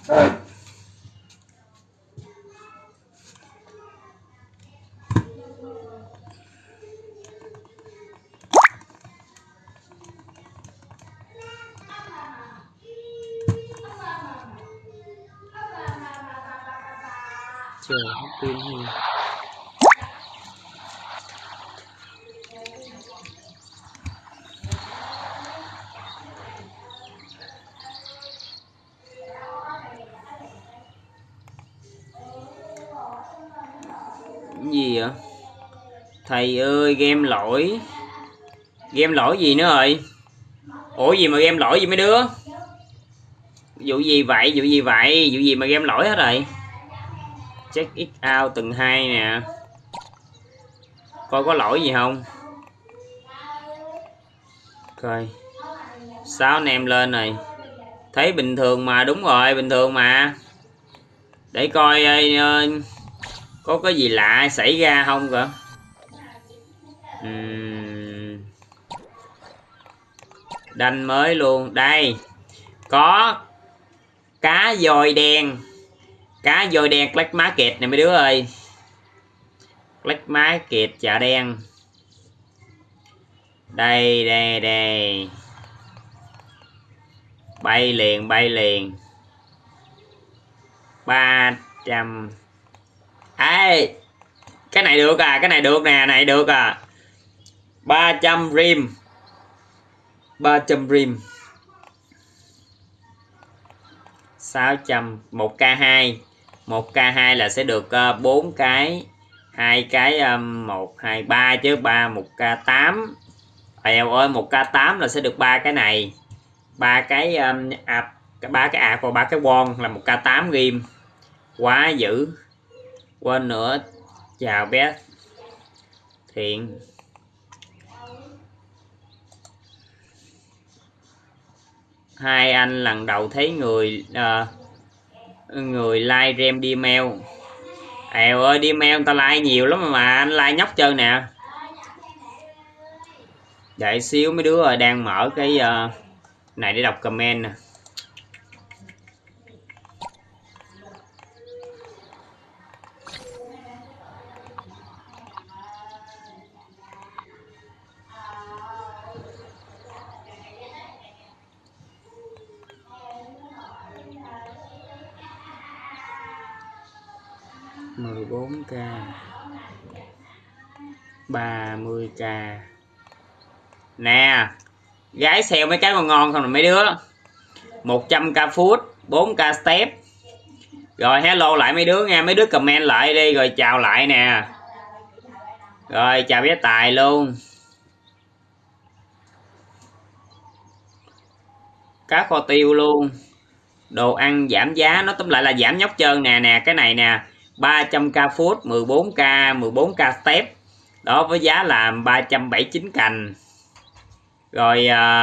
Trời hết pin luôn. Gì vậy thầy ơi? Game lỗi. Game lỗi gì nữa rồi? Ủa gì mà game lỗi gì mấy đứa? Vụ gì vậy? Vụ gì vậy? Vụ gì mà game lỗi hết rồi? Check it out từng 2 nè. Coi có lỗi gì không? Coi 6 anh em lên rồi. Thấy bình thường mà, đúng rồi, bình thường mà. Để coi có cái gì lạ xảy ra không cơ. Đanh mới luôn. Đây có cá voi đen. Cá voi đen Black Market nè mấy đứa ơi. Black Market chợ đen. Đây đây đây. Bay liền bay liền. 300. Ê, cái này được à, cái này được nè, này được à. 300 rim. 300 rim. 600. 1k2. 1k2 là sẽ được 4 cái. 2 cái 1 2 3 chứ 3 1k8. Eo ơi, 1k8 là sẽ được 3 cái này. 3 cái 3 cái và 3 cái won là 1k8 rim. Quá dữ. Quên nữa. Chào bé Thiện. Hai anh lần đầu thấy người like rem đi mail. Eo ơi, đi mail người ta like nhiều lắm mà anh like nhóc trơn nè. Đợi xíu mấy đứa đang mở cái này để đọc comment nè. k 30k nè. Gái sale mấy cái ngon không rồi mấy đứa. 100k food, 4k step. Rồi hello lại mấy đứa nha, mấy đứa comment lại đi rồi chào lại nè. Rồi chào bé Tài luôn. Cá kho tiêu luôn. Đồ ăn giảm giá, nó tóm lại là giảm nhóc trơn nè. Nè cái này nè, 300k food, 14k step. Đó với giá là 379 cành. Rồi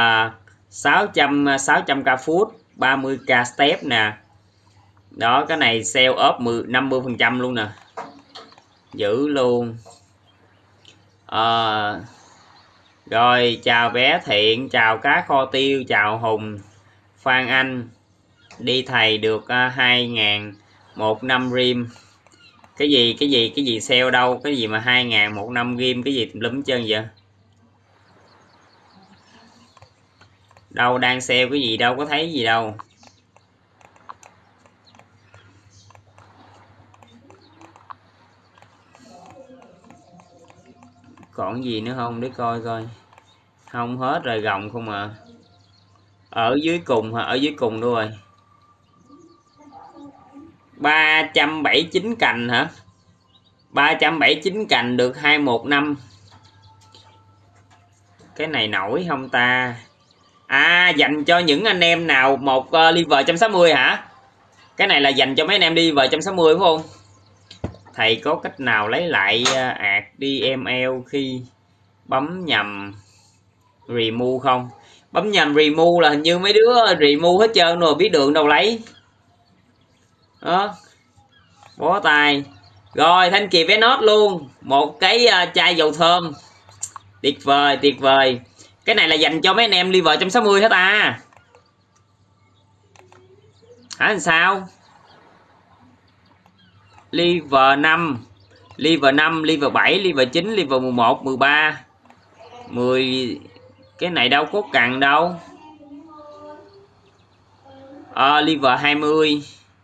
600k food, 30k step nè. Đó cái này sale up 50% luôn nè. Dữ luôn. Rồi chào bé Thiện, chào cá kho tiêu, chào Hùng, Phan Anh. Đi thầy được 2.000 một năm rim. Cái gì sale đâu, cái gì mà 2.000 một năm rim, cái gì tùm lum trơn vậy. Đâu đang sale cái gì đâu có thấy gì đâu. Còn gì nữa không để coi coi. Không, hết rồi, gồng không à. Ở dưới cùng hả? Ở dưới cùng luôn rồi. 379 cành hả? 379 cành được 215. Cái này nổi không ta? À, dành cho những anh em nào một liver 160 hả? Cái này là dành cho mấy anh em đi liver 160 đúng không? Thầy có cách nào lấy lại ạt DML khi bấm nhầm remove không? Bấm nhầm remove là hình như mấy đứa remove hết trơn rồi, biết đường đâu lấy. Đó. Bó tay. Rồi thanh kỳ với nốt luôn. Một cái chai dầu thơm. Tuyệt vời, tuyệt vời. Cái này là dành cho mấy anh em liver 160 hết à. Hả làm sao? Liver 5, liver 5, liver 7, liver 9, liver 11, 13, 10. Cái này đâu có cần đâu. Liver 20.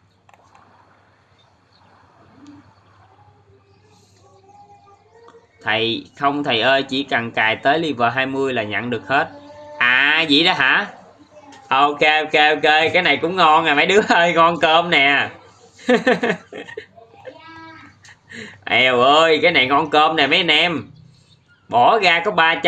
Thầy không thầy ơi, chỉ cần cài tới liver 20 là nhận được hết. À vậy đó hả? Ok, cái này cũng ngon à mấy đứa ơi, ngon cơm nè. Èo ơi, cái này ngon cơm nè mấy anh em. Bỏ ra có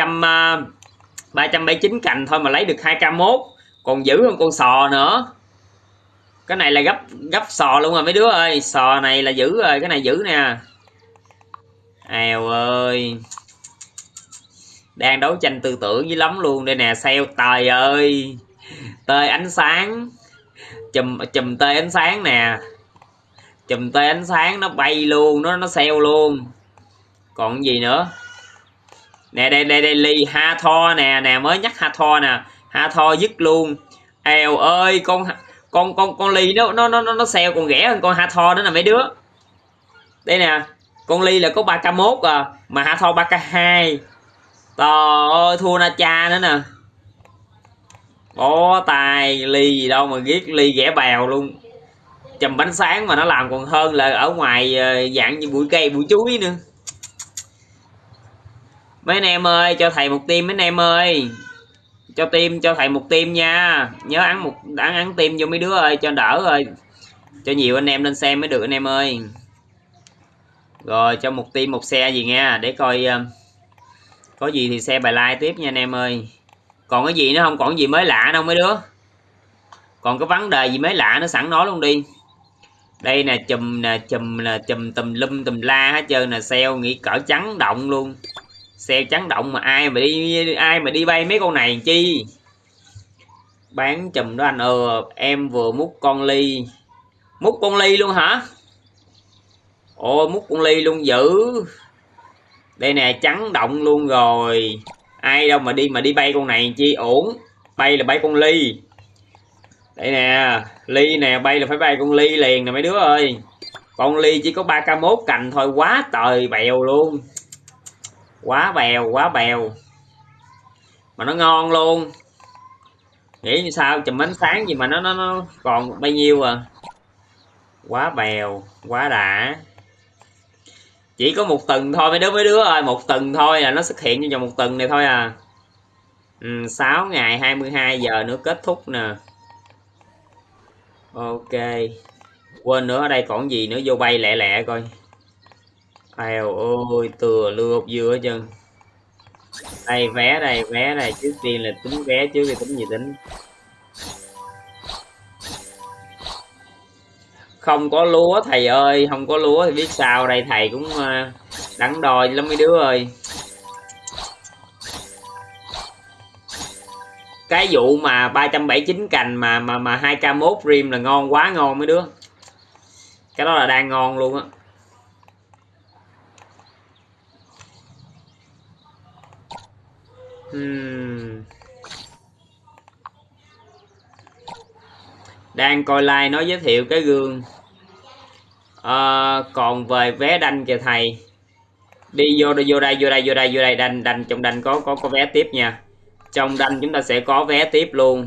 379 cành thôi mà lấy được 2k1, còn giữ hơn con sò nữa. Cái này là gấp sò luôn rồi mấy đứa ơi, sò này là giữ rồi, cái này giữ nè. Èo ơi, đang đấu tranh tư tưởng với lắm luôn. Đây nè, sale trời ơi, tê ánh sáng, chùm tê ánh sáng nè, chùm tê ánh sáng nó bay luôn, nó sale luôn. Còn gì nữa nè, đây ly Hathor nè, mới nhắc Hathor nè, Hathor dứt luôn. Èo ơi, con ly nó sale còn rẻ hơn con Hathor đó nè mấy đứa. Đây nè, con ly là có 3k1 à, mà Hathor 3k2. Trời ơi, thua na cha nữa nè. Bó tài, ly gì đâu mà ghét, ly rẻ bèo luôn. Chùm bánh sáng mà nó làm còn hơn là ở ngoài dạng như bụi cây bụi chuối nữa. Mấy anh em ơi, cho thầy một tim mấy anh em ơi. Cho thầy một tim nha. Nhớ ăn tim vô mấy đứa ơi cho đỡ ơi. Cho nhiều anh em lên xem mới được anh em ơi. Rồi cho một tim một xe gì nha, để coi có gì thì xe bài like tiếp nha anh em ơi. Còn cái gì nữa không? Còn cái gì mới lạ đâu mấy đứa? Còn cái vấn đề gì mới lạ nó sẵn nói luôn đi. Đây nè, chùm tùm lum tùm la hết trơn nè, sale nghĩ cỡ chấn động luôn. Sale chấn động mà ai mà đi bay mấy con này chi. Bán chùm đó anh. Em vừa múc con ly. Múc con ly luôn hả? Ồ, múc con ly luôn dữ. Đây nè, chấn động luôn rồi. Ai đâu mà đi bay con này chi ổn. Bay là bay con ly. Đây nè, ly nè, bay là phải bay con ly liền nè mấy đứa ơi. Con ly chỉ có 3k1 cành thôi, quá trời bèo luôn. Quá bèo. Mà nó ngon luôn. Nghĩ như sao chùm ánh sáng gì mà nó còn bao nhiêu à. Quá bèo, quá đã. Chỉ có một tuần thôi mấy đứa ơi, một tuần thôi là nó xuất hiện trong vòng một tuần này thôi à. 6 ngày 22 giờ nữa kết thúc nè. Ok. Quên nữa, ở đây còn gì nữa, vô bay lẹ lẹ coi. Eo ơi, từa lượp dưa hết trơn. Đây vé đây, trước tiên là tính vé trước thì tính gì tính. Không có lúa thầy ơi, không có lúa thì biết sao đây, thầy cũng đắn đo lắm mấy đứa ơi. Cái vụ mà 379 cành mà 2k1 rim là ngon, quá ngon mấy đứa. Cái đó là đang ngon luôn á. Đang coi like nói giới thiệu cái gương. Còn về vé đanh kìa thầy. Đi vô đây đanh trong đanh có vé tiếp nha. Trong đanh chúng ta sẽ có vé tiếp luôn.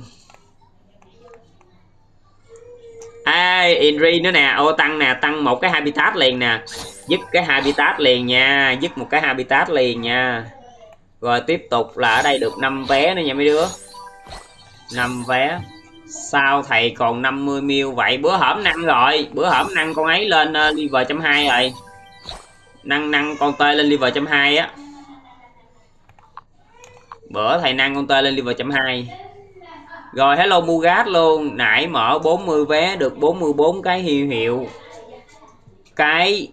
Inri nữa nè. Tăng một cái habitat liền nè. Dứt cái habitat liền nha. Dứt một cái habitat liền nha. Rồi tiếp tục là ở đây được 5 vé nữa nha mấy đứa. 5 vé. Sao thầy còn 50 mil vậy? Bữa hổm năng rồi. Bữa hổm năng con ấy lên level 1.2 rồi. Năng con tê lên level 1.2 á. Bữa thầy năng con tê lên level 1.2. Rồi hello Mugat luôn. Nãy mở 40 vé được 44 cái hiệu hiệu. Cái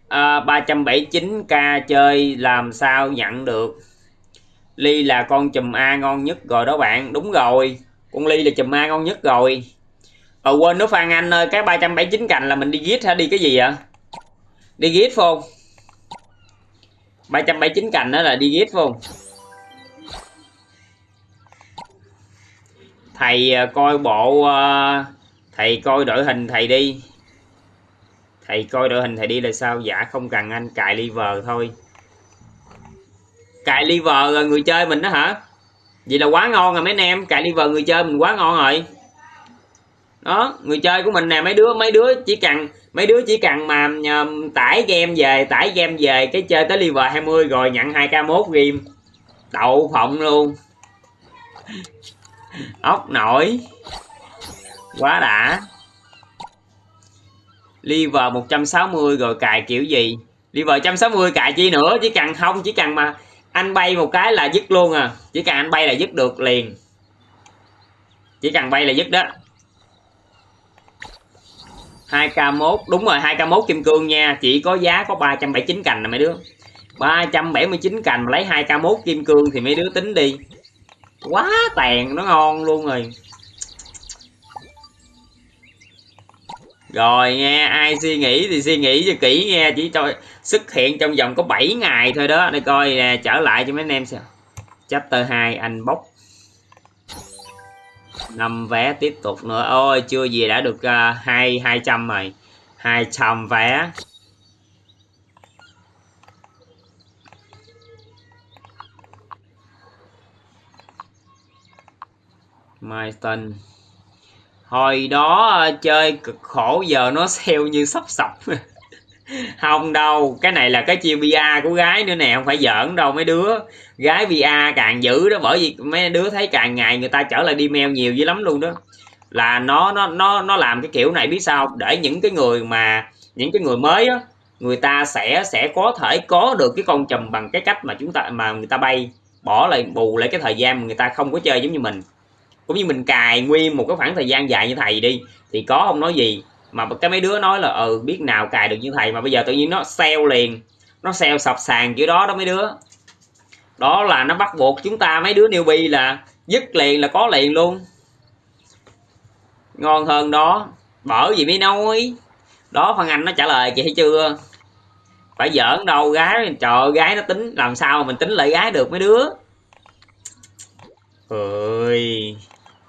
379k chơi làm sao nhận được. Ly là con chùm A ngon nhất rồi đó bạn. Đúng rồi, con Ly là chùm A ngon nhất rồi. Quên nữa Phan Anh ơi, cái 379 cành là mình đi giết hả? Đi cái gì vậy? Đi giết phải không? 379 cành đó là đi giết phải không? Thầy coi bộ Thầy coi đội hình thầy đi. Thầy coi đội hình thầy đi là sao? Dạ không cần anh, cài liver thôi. Cài liver người chơi mình đó hả? Vậy là quá ngon rồi mấy anh em, cài liver người chơi mình quá ngon rồi. Đó, người chơi của mình nè, mấy đứa chỉ cần mà tải game về cái chơi tới level 20 rồi nhận 2k1 game. Đậu phộng luôn. Ốc nổi. Quá đã. Level 160 rồi cài kiểu gì? Level 160 cài chi nữa, chỉ cần mà anh bay một cái là dứt luôn à. Chỉ cần anh bay là dứt được liền. Chỉ cần bay là dứt đó. 2k1, đúng rồi, 2k1 kim cương nha, chỉ có giá có 379 cành nè mấy đứa. 379 cành mà lấy 2k1 kim cương thì mấy đứa tính đi. Quá tàn, nó ngon luôn rồi. Rồi nghe, ai suy nghĩ thì suy nghĩ cho kỹ nghe, chỉ cho xuất hiện trong vòng có 7 ngày thôi đó. Đây coi nè, trở lại cho mấy anh em xem. Chapter 2 anh bốc 5 vé tiếp tục nữa. Ôi chưa gì đã được 200 rồi. 200 vé. Milestone. Hồi đó chơi cực khổ, giờ nó sale như sắp sập. Không đâu, cái này là cái chiêu PR của gái nữa nè, không phải giỡn đâu mấy đứa. Gái PR càng dữ đó, bởi vì mấy đứa thấy càng ngày người ta trở lại đi mail nhiều dữ lắm luôn đó. Là nó làm cái kiểu này biết sao, để những cái người mới á, người ta sẽ có thể có được cái con chùm bằng cái cách mà người ta bay, bỏ lại bù lại cái thời gian mà người ta không có chơi giống như mình. Cũng như mình cài nguyên một cái khoảng thời gian dài như thầy đi thì có không nói gì, mà cái mấy đứa nói là biết nào cài được như thầy, mà bây giờ tự nhiên nó sale liền, nó sale sập sàn kiểu đó đó mấy đứa. Đó là nó bắt buộc chúng ta mấy đứa newbie là dứt liền là có liền luôn. Ngon hơn đó, bởi vì mới nói đó. Phan Anh nó trả lời chị thấy chưa, phải giỡn đâu gái, trời gái nó tính làm sao mà mình tính lại gái được mấy đứa ơi.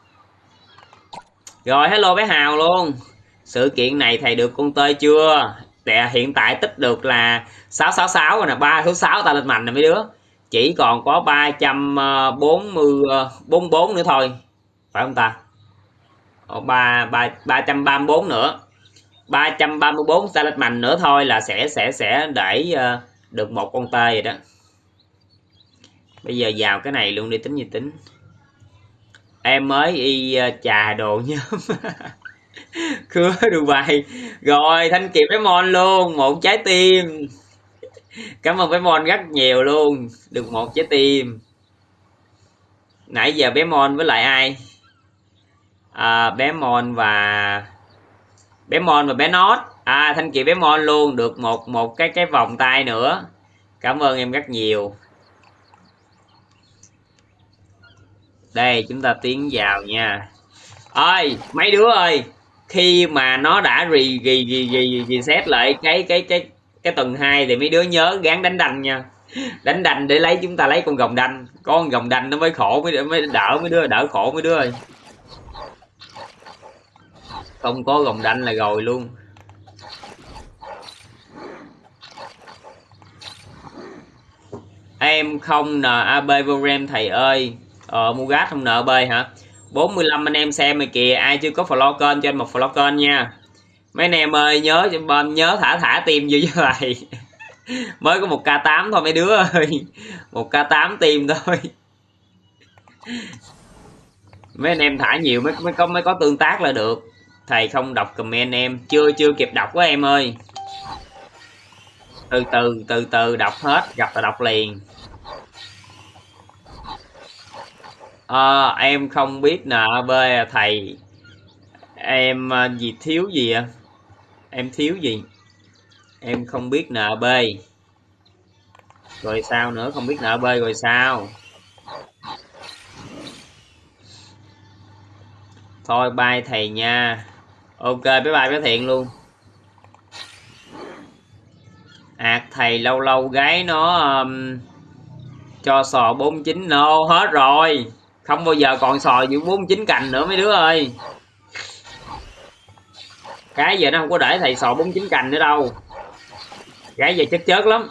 Rồi hello bé Hào luôn. Sự kiện này thầy được con tơi chưa? Hiện tại tích được là 666 rồi nè, 366 ta lên mạnh nè mấy đứa. Chỉ còn có 344 nữa thôi. Phải không ta? 334 nữa. 334 ta lên mạnh nữa thôi là sẽ để được một con tê rồi đó. Bây giờ vào cái này luôn đi, tính gì tính. Em mới y trà đồ nhóm. Khứa Dubai. Rồi Thanh Kiệt với Mon luôn, một trái tim. Cảm ơn bé Mon rất nhiều luôn, được một trái tim. Nãy giờ bé Mon với lại ai? Bé Mon và bé Nót. Thanh Kiệt bé Mon luôn, được một cái vòng tay nữa. Cảm ơn em rất nhiều. Đây chúng ta tiến vào nha. Ơi mấy đứa ơi, khi mà nó đã reset lại cái tuần 2 thì mấy đứa nhớ gán đánh đanh nha. Đánh đanh để chúng ta lấy con gồng đanh, có con gồng đanh nó mới khổ, mới đỡ mấy đứa, đỡ khổ mấy đứa ơi. Không có gồng đanh là rồi luôn. Em không NAB vô RAM thầy ơi. Mugat không NAB hả? 45 anh em xem rồi kìa, ai chưa có follow kênh cho anh một follow kênh nha. Mấy anh em ơi nhớ thả tim vô với thầy. Mới có 1k8 thôi mấy đứa ơi. 1k8 tim thôi. Mấy anh em thả nhiều mới có tương tác là được. Thầy không đọc comment em, chưa kịp đọc quá em ơi. Từ từ đọc hết, gặp là đọc liền. Em không biết NAB thầy. Em gì thiếu gì ạ? Em thiếu gì? Em không biết NAB. Rồi sao nữa, không biết NAB rồi sao? Thôi bye thầy nha. Ok bye bye bé Thiện luôn. Thầy lâu lâu gái nó cho sò 49 no hết rồi. Không bao giờ còn sò giữ 49 cành nữa mấy đứa ơi. Cái giờ nó không có để thầy sò 49 cành nữa đâu. Cái giờ chất chớt lắm.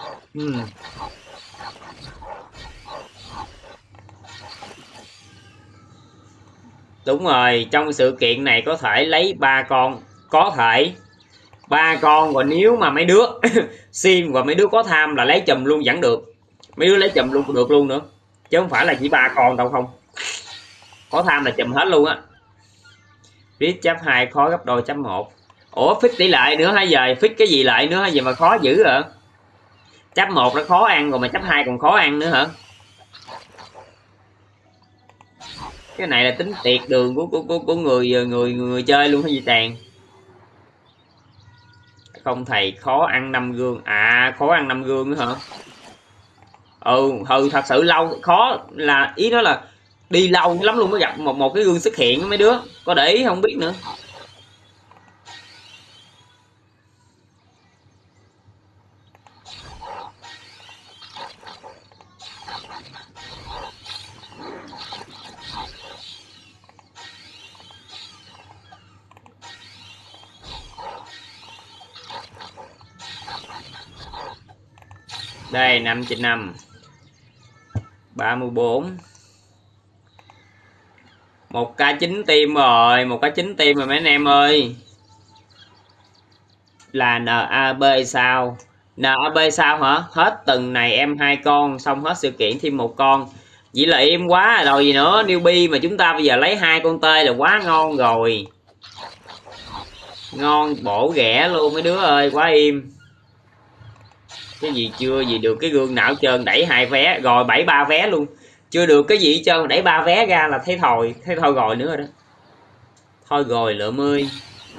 Đúng rồi, trong sự kiện này có thể lấy 3 con, có thể 3 con, và nếu mà mấy đứa sim và mấy đứa có tham là lấy chùm luôn vẫn được. Mấy đứa lấy chùm luôn được luôn nữa, chứ không phải là chỉ 3 con đâu, không có tham là chùm hết luôn á. Viết chấp 2 khó gấp đôi chấp 1. Ủa fix tỷ lệ nữa hay giờ fix cái gì lại nữa hay gì mà khó dữ hả? Chấp 1 nó khó ăn rồi mà chấp 2 còn khó ăn nữa hả? Cái này là tính tiệt đường của người chơi luôn hay gì tàn. Không thầy khó ăn 5 gương. À khó ăn 5 gương nữa hả? Thật sự lâu khó, là ý đó là đi lâu lắm luôn mới gặp một cái gương xuất hiện. Mấy đứa có để ý không biết nữa. Đây 5/5 34. 1k9 tim rồi, 1k9 tim rồi mấy anh em ơi. Là NAB sao? NAB sao hả? Hết tuần này em 2 con, xong hết sự kiện thêm 1 con. Vậy là im quá rồi gì nữa. Newbie mà chúng ta bây giờ lấy 2 con tê là quá ngon rồi. Ngon bổ ghẻ luôn mấy đứa ơi, quá im. Cái gì chưa gì được cái gương nào trơn, đẩy 2 vé rồi 73 vé luôn. Chưa được cái gì trơn, đẩy 3 vé ra là thấy thôi rồi nữa rồi đó. Thôi rồi lượm ơi.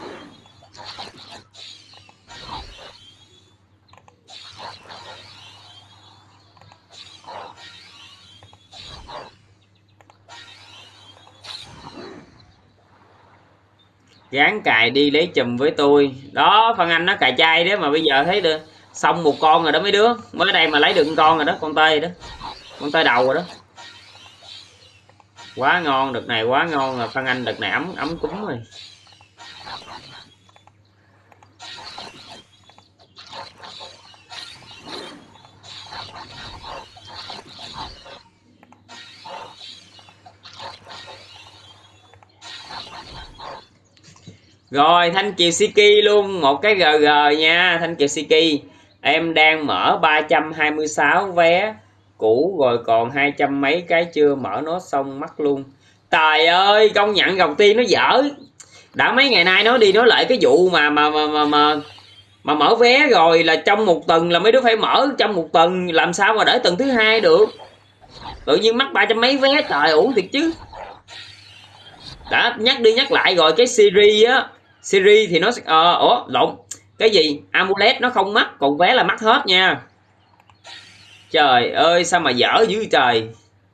Gán cài đi lấy chùm với tôi đó. Phan Anh nó cài chay đó mà bây giờ thấy được xong 1 con rồi đó mấy đứa. Mới đây mà lấy được 1 con rồi đó, con tê đó, con tê đầu rồi đó. Quá ngon, đợt này quá ngon rồi. Phan Anh đợt này ấm cúng rồi. Rồi Thanh Kiều Siki luôn, một cái GG nha. Thanh Kiều Siki em đang mở 326 vé cũ rồi, còn 200 mấy cái chưa mở, nó xong mất luôn. Trời ơi, công nhận Gồng Tiên nó dở. Đã mấy ngày nay nói đi nói lại cái vụ mà mở vé rồi là trong 1 tuần là mấy đứa phải mở trong 1 tuần, làm sao mà để tuần thứ 2 được. Tự nhiên mắc 300 mấy vé, trời ủ thiệt chứ. Đã nhắc đi nhắc lại rồi, cái series á, series thì nó lộn, cái gì amulet nó không mắc, còn vé là mắc hết nha. Trời ơi sao mà dở dữ trời.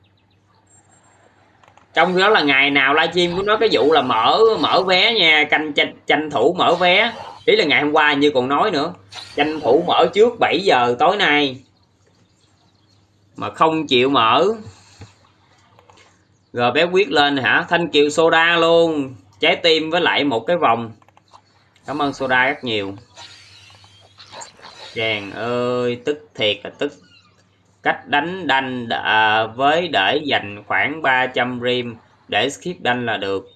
Trong đó là ngày nào livestream của nó cái vụ là mở vé nha, tranh thủ mở vé. Ý là ngày hôm qua như còn nói nữa, tranh thủ mở trước 7 giờ tối nay mà không chịu mở. Rồi bé quyết lên hả? Thanh Kiều soda luôn, trái tim với lại một cái vòng. Cảm ơn soda rất nhiều. Chàng ơi tức thiệt là tức. Cách đánh đanh với để dành khoảng 300 rim để skip đanh là được.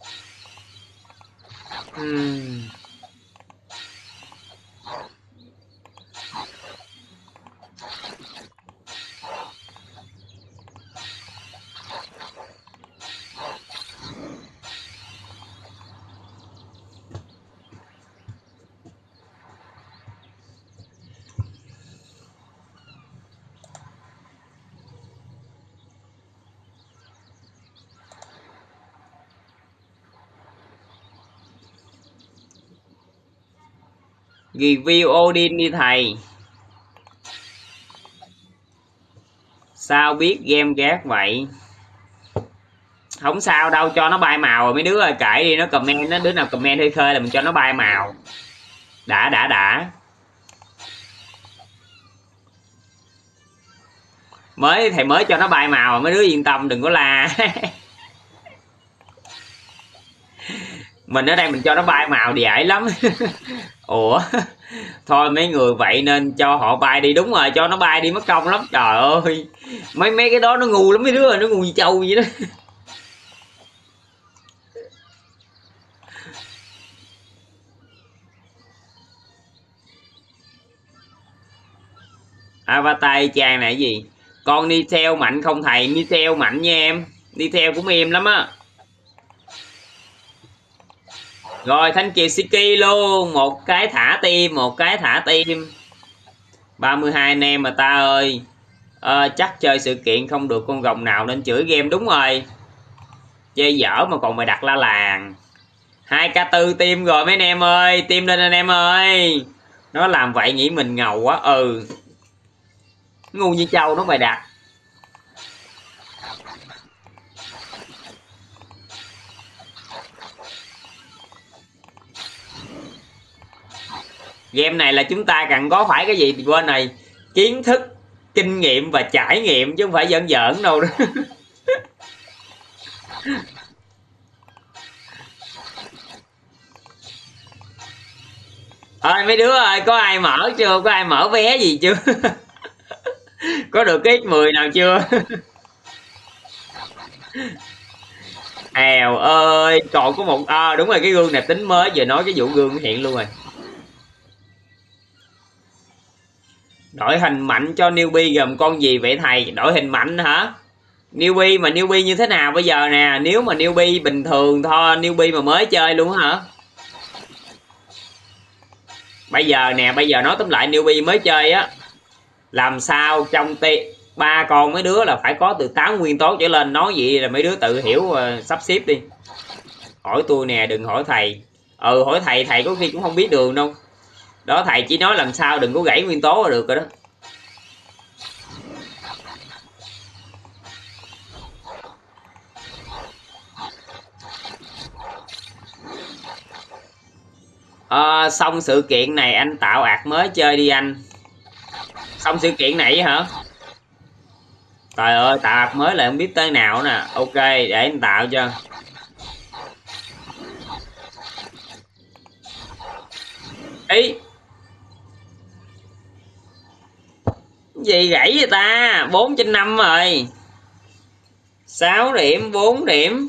Review Odin đi thầy. Sao biết game gác vậy? Không sao đâu, cho nó bay màu rồi mấy đứa ơi, kệ đi. Nó comment, nó đứa nào comment hơi khơi là mình cho nó bay màu. Đã thầy mới cho nó bay màu, mấy đứa yên tâm đừng có la. Mình ở đây mình cho nó bay màu dễ lắm. Ủa, thôi mấy người vậy nên cho họ bay đi, đúng rồi, cho nó bay đi mất công lắm. Trời ơi, mấy cái đó nó ngu lắm, mấy đứa nó ngu như trâu vậy đó. Avatar chàng này gì? Con đi theo mạnh không thầy? Đi theo mạnh nha em, đi theo cũng êm lắm á. Rồi thanh kiều Siki luôn, một cái thả tim, một cái thả tim. 32 anh em mà ta ơi. Chắc chơi sự kiện không được con rồng nào nên chửi game, đúng rồi. Chơi dở mà còn mày đặt la làng. 2k4 tim rồi mấy anh em ơi, tim lên anh em ơi. Nó làm vậy nghĩ mình ngầu quá. Ngu như trâu nó mày đặt. Game này là chúng ta cần có phải cái gì thì quên này, kiến thức, kinh nghiệm và trải nghiệm chứ không phải giỡn giỡn đâu đó. Ơi mấy đứa ơi, có ai mở chưa? Có ai mở vé gì chưa? Có được cái X10 nào chưa? Èo ơi, còn có một đúng rồi, cái gương này tính mới, giờ nói cái vụ gương hiện luôn rồi. Đội hình mạnh cho newbie gồm con gì vậy thầy? Đội hình mạnh hả? Newbie mà newbie như thế nào bây giờ nè? Nếu mà newbie bình thường thôi, newbie mà mới chơi luôn hả? Bây giờ nè, bây giờ nói tóm lại newbie mới chơi á, làm sao trong ba con mấy đứa là phải có từ 8 nguyên tố trở lên. Nói vậy là mấy đứa tự hiểu, sắp xếp đi. Hỏi tôi nè, đừng hỏi thầy. Hỏi thầy, thầy có khi cũng không biết đường đâu. Đó, thầy chỉ nói làm sao đừng có gãy nguyên tố là được rồi đó. Xong sự kiện này anh tạo ạc mới chơi đi anh. Xong sự kiện này hả? Trời ơi, tạo ạc mới là không biết tới nào nè. Ok, để anh tạo cho. Ý gì gãy vậy ta? 4/5 rồi. 6 điểm, 4 điểm.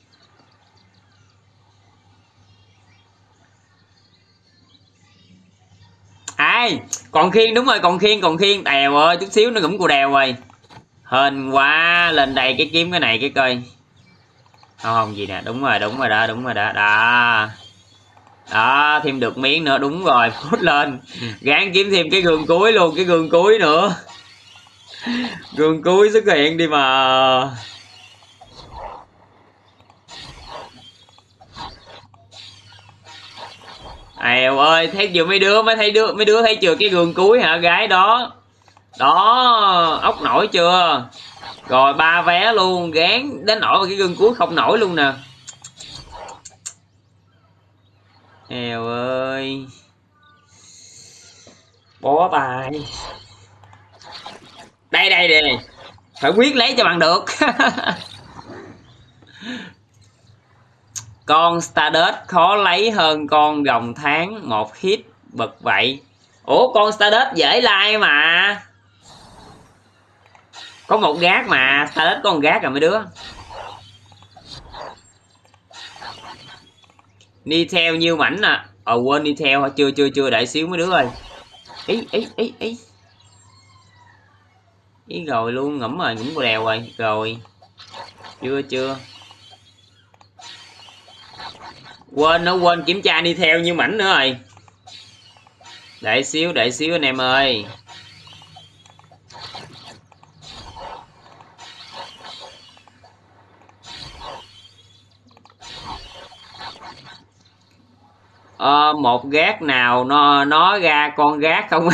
Ai, còn khiên, đúng rồi, còn khiên. Đèo ơi, chút xíu nó ngủm cù đèo rồi. Hên quá, lên đây cái kiếm cái này cái coi. Không gì nè, đúng rồi đó, đó. Đó, thêm được miếng nữa, đúng rồi, phút lên. Gán kiếm thêm cái gương cuối luôn, cái gương cuối nữa. Gương cuối xuất hiện đi mà. Èo ơi, thấy chưa mấy đứa, mấy đứa thấy chưa cái gương cuối hả gái đó. Đó, ốc nổi chưa? Rồi 3 vé luôn, gán đến nổi mà cái gương cuối không nổi luôn nè. Èo ơi, bó tay. Đây phải quyết lấy cho bằng được. Con Stardust khó lấy hơn con rồng tháng, một hit bật vậy. Ủa, con Stardust dễ like mà, có một gác mà. Stardust có một gác rồi mấy đứa. Đi theo nhiêu mảnh à? Quên đi theo hả? Chưa đợi xíu mấy đứa ơi. Ý rồi luôn, ngẫm qua đèo rồi. Chưa quên kiểm tra đi theo nhiêu mảnh nữa rồi. Đợi xíu anh em ơi. Một gác nào nó ra con gác không?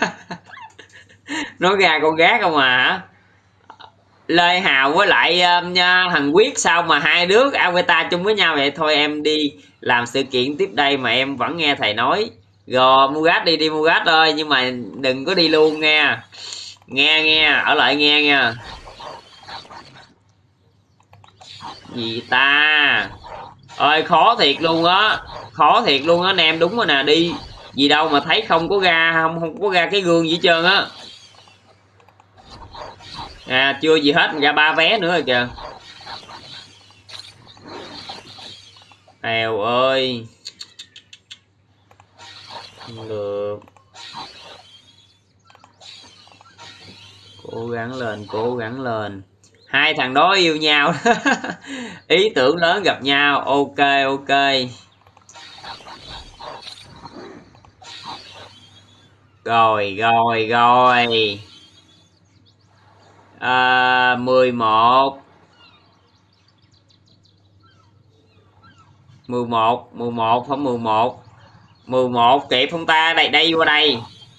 Nó ra con gác không hả? Lê Hào với lại thằng Quyết sao mà hai đứa avatar chung với nhau vậy? Thôi em đi làm sự kiện tiếp đây mà em vẫn nghe thầy nói. Rồi Mugat đi Mugat ơi, nhưng mà đừng có đi luôn nha. Nghe ở lại nghe nha. Gì ta? Ơi khó thiệt luôn á, khó thiệt luôn á anh em, đúng rồi nè, đi gì đâu mà thấy không có ra, không có ra cái gương gì hết trơn á. À chưa gì hết, ra 3 vé nữa rồi kìa. Èo ơi. Không được. Cố gắng lên, cố gắng lên. Hai thằng đó yêu nhau. Ý tưởng lớn gặp nhau. Ok ok. Rồi rồi rồi. 11 11 11 không 11 11 kịp không ta? Đây đây qua đây.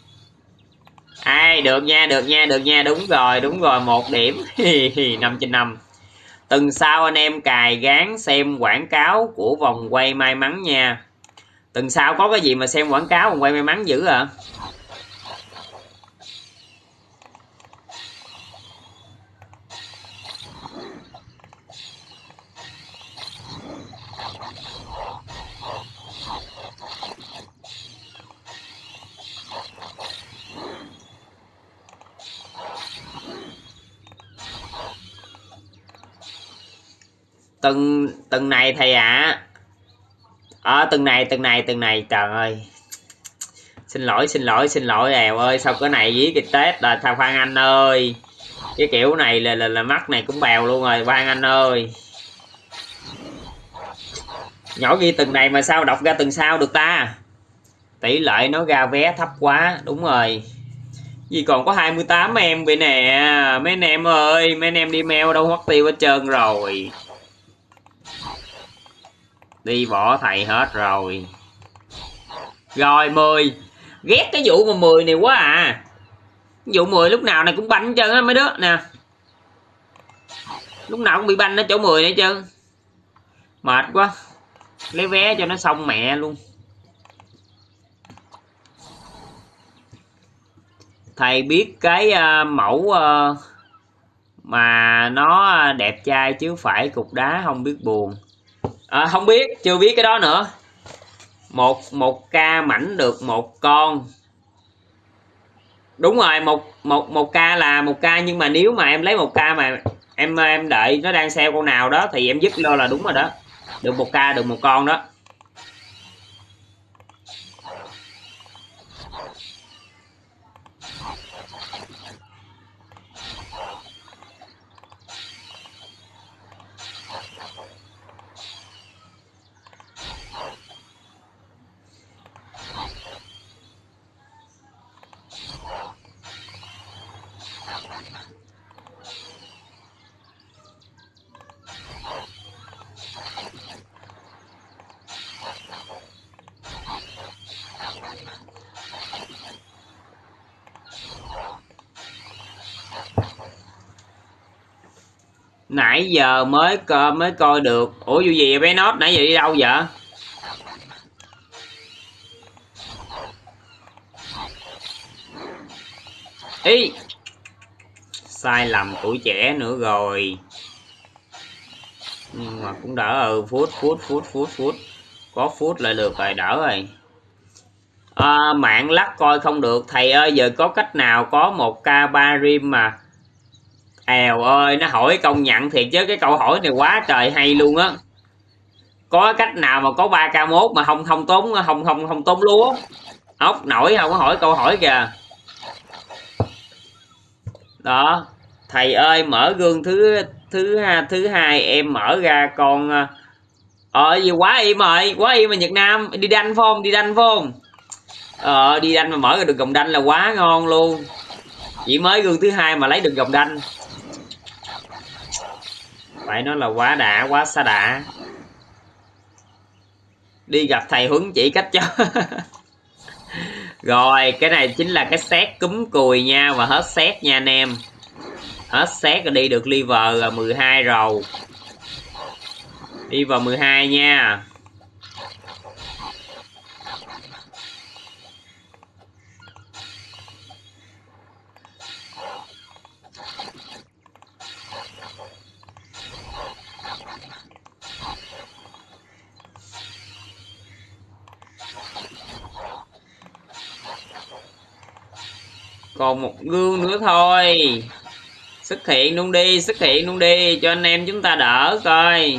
Ai được nha, được nha, được nha, đúng rồi, 1 điểm. 5/5. Tuần sau anh em cài gán xem quảng cáo của vòng quay may mắn nha. Tuần sau có cái gì mà xem quảng cáo vòng quay may mắn dữ à? Tuần này thầy ạ. Tuần này trời ơi. Xin lỗi Èo ơi, sao cái này với cái Tết là thằng Phan Anh ơi. Cái kiểu này là mắt này cũng bèo luôn rồi Phan Anh ơi. Nhỏ ghi tuần này mà sao đọc ra tuần sau được ta? Tỷ lệ nó ra vé thấp quá, đúng rồi. Vì còn có 28 em vậy nè. Mấy anh em ơi, mấy anh em đi mail đâu mất tiêu hết trơn rồi. Đi bỏ thầy hết rồi. Rồi 10. Ghét cái vụ mà 10 này quá à. Vụ 10 lúc nào này cũng banh hết trơn á mấy đứa nè. Lúc nào cũng bị banh ở chỗ 10 này trơn. Mệt quá. Lấy vé cho nó xong mẹ luôn. Thầy biết cái mẫu mà nó đẹp trai chứ phải cục đá không biết buồn. Không biết, chưa biết cái đó nữa. Một ca mảnh được 1 con. Đúng rồi, một ca là 1 ca, nhưng mà nếu mà em lấy 1 ca mà em đợi nó đang sale con nào đó thì em dứt lo là đúng rồi đó. Được 1 ca được 1 con đó. Nãy giờ mới coi được. Ủa dù gì bé Nốt nãy giờ đi đâu vậy? Ý sai lầm tuổi trẻ nữa rồi, nhưng mà cũng đỡ. Phút có phút lại được rồi, đỡ rồi. Mạng lắc coi không được thầy ơi. Giờ có cách nào có 1k3 rim mà? Èo ơi, nó hỏi công nhận thiệt chứ cái câu hỏi này quá trời hay luôn á. Có cách nào mà có 3k1 mà không tốn lúa ốc nổi không? Có hỏi câu hỏi kìa. Đó thầy ơi, mở gương thứ hai em mở ra con gì quá im rồi, quá im mà Nhật Nam đi đanh phải không? Đi đanh phải không? Đi đanh mà mở ra được gồng đanh là quá ngon luôn. Chỉ mới gương thứ hai mà lấy được gồng đanh, phải nói là quá đã, quá xa đã. Đi gặp thầy huấn chỉ cách cho. Rồi cái này chính là cái set cúm cùi nha, và hết set nha anh em. Hết set rồi, đi được liver 12 rồi. Đi vào 12 nha. Còn một gương nữa thôi. Xuất hiện luôn đi cho anh em chúng ta đỡ coi.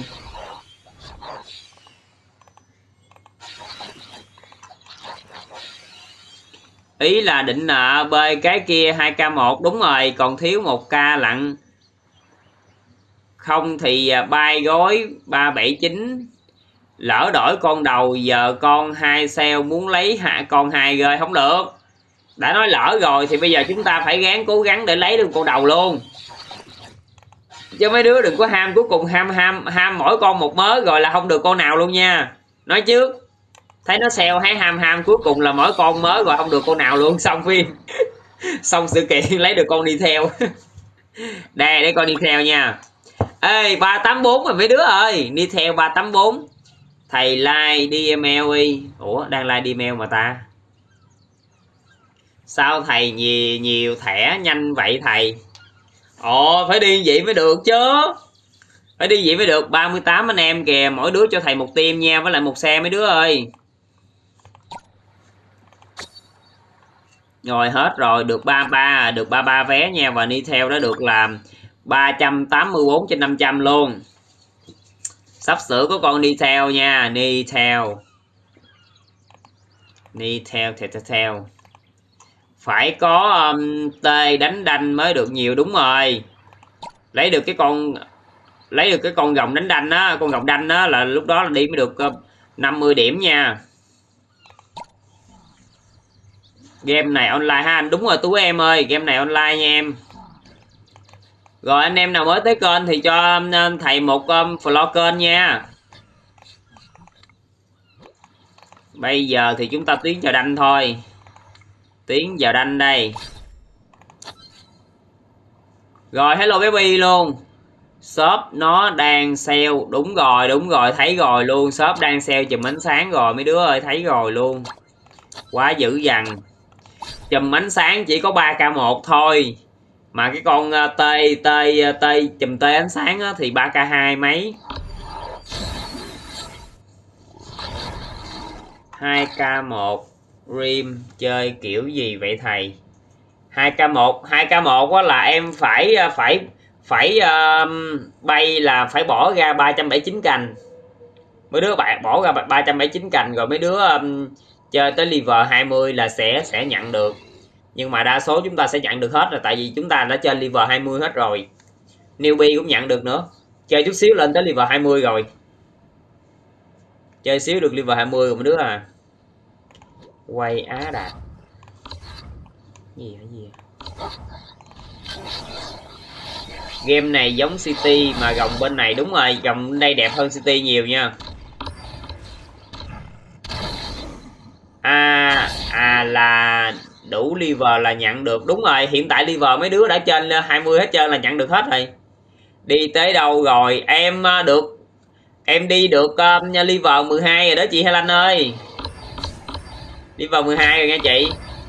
Ý là định nợ bơi cái kia 2k1, đúng rồi, còn thiếu 1k lận. Không thì bay gối 379. Lỡ đổi con đầu, giờ con 2 sale muốn lấy con 2 rơi không được. Đã nói lỡ rồi thì bây giờ chúng ta phải cố gắng để lấy được con đầu luôn. Chứ mấy đứa đừng có ham cuối cùng ham mỗi con một mớ rồi là không được con nào luôn nha. Nói trước. Thấy nó sale thấy ham cuối cùng là mỗi con mớ rồi không được con nào luôn, xong phim. Xong sự kiện lấy được con đi theo. Đây để con đi theo nha. Ê 384 rồi mấy đứa ơi, đi theo 384. Thầy like DML đi. Ủa đang like DML mà ta. Sao thầy nhiều thẻ nhanh vậy thầy? Ồ phải đi vậy mới được chứ. Phải đi vậy mới được. 38 anh em kìa, mỗi đứa cho thầy một team nha, với lại một xe mấy đứa ơi. Rồi hết rồi, được 33, được 33 vé nha, và đi theo đó được là 384/500 luôn. Sắp sửa có con đi theo nha, đi theo. Phải có tê đánh đanh mới được nhiều, đúng rồi. Lấy được cái con gồng đánh đanh á, con gồng đanh á là lúc đó là đi mới được 50 điểm nha. Game này online ha anh? Đúng rồi Tú em ơi, game này online nha em. Rồi anh em nào mới tới kênh thì cho thầy một follow kênh nha. Bây giờ thì chúng ta tiến vào đanh thôi. Tiến vào đanh đây. Rồi hello baby luôn. Shop nó đang sale. Đúng rồi thấy rồi luôn. Shop đang sale chùm ánh sáng rồi mấy đứa ơi, thấy rồi luôn. Quá dữ dằn. Chùm ánh sáng chỉ có 3k1 thôi. Mà cái con chùm tê ánh sáng á, thì 3k2 mấy. 2k1 Rim chơi kiểu gì vậy thầy? 2k1 là em phải bay là phải bỏ ra 379 cành. Mấy đứa bạn bỏ ra 379 cành rồi mấy đứa chơi tới level 20 là sẽ nhận được. Nhưng mà đa số chúng ta sẽ nhận được hết rồi, tại vì chúng ta đã chơi level 20 hết rồi. Newbie cũng nhận được nữa. Chơi chút xíu lên tới level 20 rồi. Chơi xíu được level 20 rồi mấy đứa à. Quay Á Đạt. Gì hả gì? Game này giống City mà gồng bên này, đúng rồi, gồng bên đây đẹp hơn City nhiều nha. Là đủ level là nhận được, đúng rồi, hiện tại level mấy đứa đã trên 20 hết trơn là nhận được hết rồi. Đi tới đâu rồi? Em đi được level 12 rồi đó chị Helen ơi. Level 12 rồi nha chị.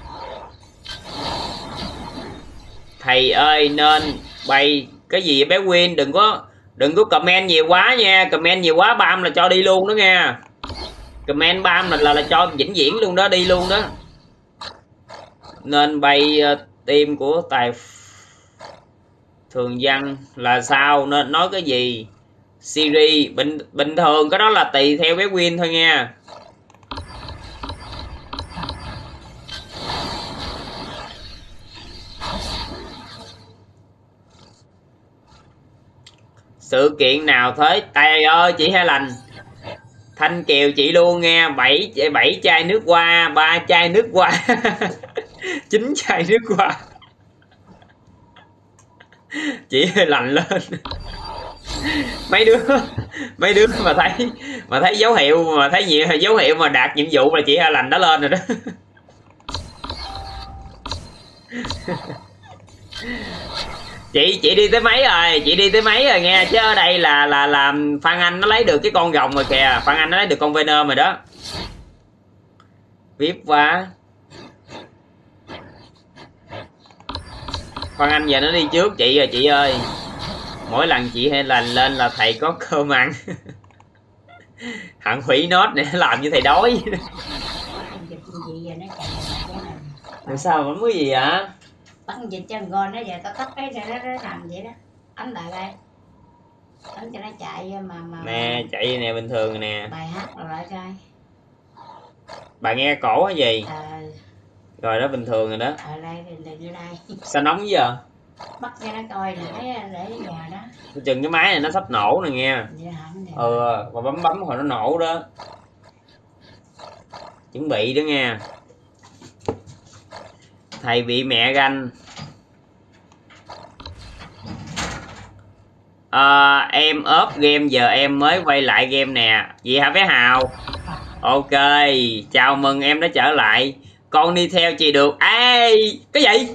Thầy ơi nên bay cái gì bé Win, đừng có comment nhiều quá nha, comment nhiều quá bam là cho đi luôn đó nha. Comment bam là cho vĩnh viễn luôn đó, đi luôn đó. Nên bay team của tài thường văn là sao, nên nói cái gì? Siri bình thường, cái đó là tùy theo bé Win thôi nha. Sự kiện nào thế? Tài ơi chị Hai Lành, Thanh Kiều chị luôn nghe. 7 chai nước hoa, 3 chai nước hoa. 9 chai nước hoa. Chị lành lên. mấy đứa mà thấy dấu hiệu, mà thấy nhiều dấu hiệu mà đạt nhiệm vụ là chị lành đã lên rồi đó. chị đi tới mấy rồi? Chị đi tới mấy rồi nghe, chứ ở đây là Phan Anh nó lấy được cái con rồng rồi kìa. Phan Anh nó lấy được con Venom rồi đó. Vip quá. Phan Anh giờ nó đi trước chị rồi chị ơi. Mỗi lần chị hay lành lên là thầy có cơm ăn. Hạng hủy nốt này làm như thầy đói. Làm sao mà muốn gì hả? bắn dịch cho ngon nó giờ tao tắt cái nó nằm vậy đó. Ấn lại đây, ấn cho nó chạy mà nè, chạy nè, bình thường nè. Bài hát rồi lại coi. Bà nghe cổ hay gì? Rồi đó, bình thường rồi đó. Ở đây như đây. Sao nóng giờ? Bắt cho nó coi nè, để nhà đó. Chừng cái máy này nó sắp nổ nè nghe. Mà bấm hồi nó nổ đó. Chuẩn bị đó nghe. Thầy bị mẹ ganh. Em ốp game, giờ em mới quay lại game nè. Gì hả bé Hào? Ok, chào mừng em đã trở lại. Con đi theo chị được. Ê, cái gì?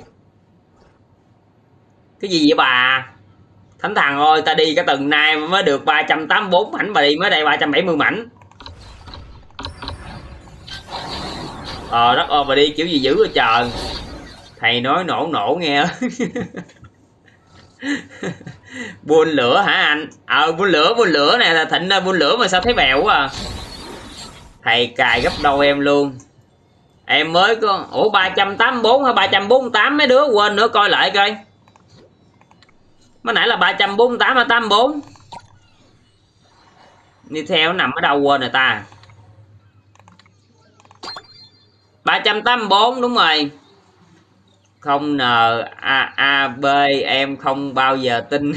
Cái gì vậy bà? Thánh thần ơi, ta đi cái tuần nay mới được 384 mảnh, bà đi mới đây 370 mảnh. Đất ơi, bà đi kiểu gì dữ rồi trời. Thầy nói nổ nghe. Buôn lửa hả anh? Buôn lửa nè, là Thịnh buôn lửa mà sao thấy bèo quá à. Thầy cài gấp đôi em luôn. Em mới có 384 hay 348 mấy đứa quên nữa, coi lại coi. Mới nãy là 348 hay 84. Đi theo nằm ở đâu quên rồi ta. 384 đúng rồi. Không N A B em không bao giờ tin.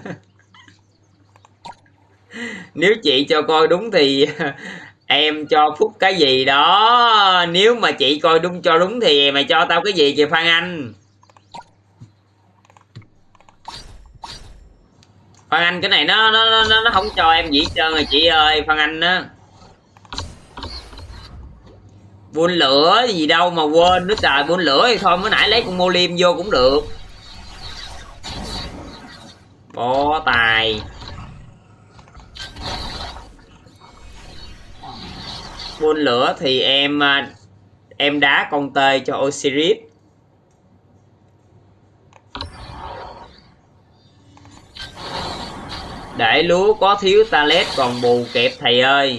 Nếu chị cho coi đúng thì em cho Phúc cái gì đó. Nếu mà chị coi đúng cho đúng thì mày cho tao cái gì kìa Phan Anh. Phan Anh cái này nó không cho em gì hết trơn rồi chị ơi. Phan Anh á, buôn lửa gì đâu mà quên nữa trời. Buôn lửa thì thôi, mới nãy lấy con mô liêm vô cũng được. Bó tài. Buôn lửa thì em đá con tê cho Osiris. Để lúa có thiếu talet còn bù kẹp thầy ơi.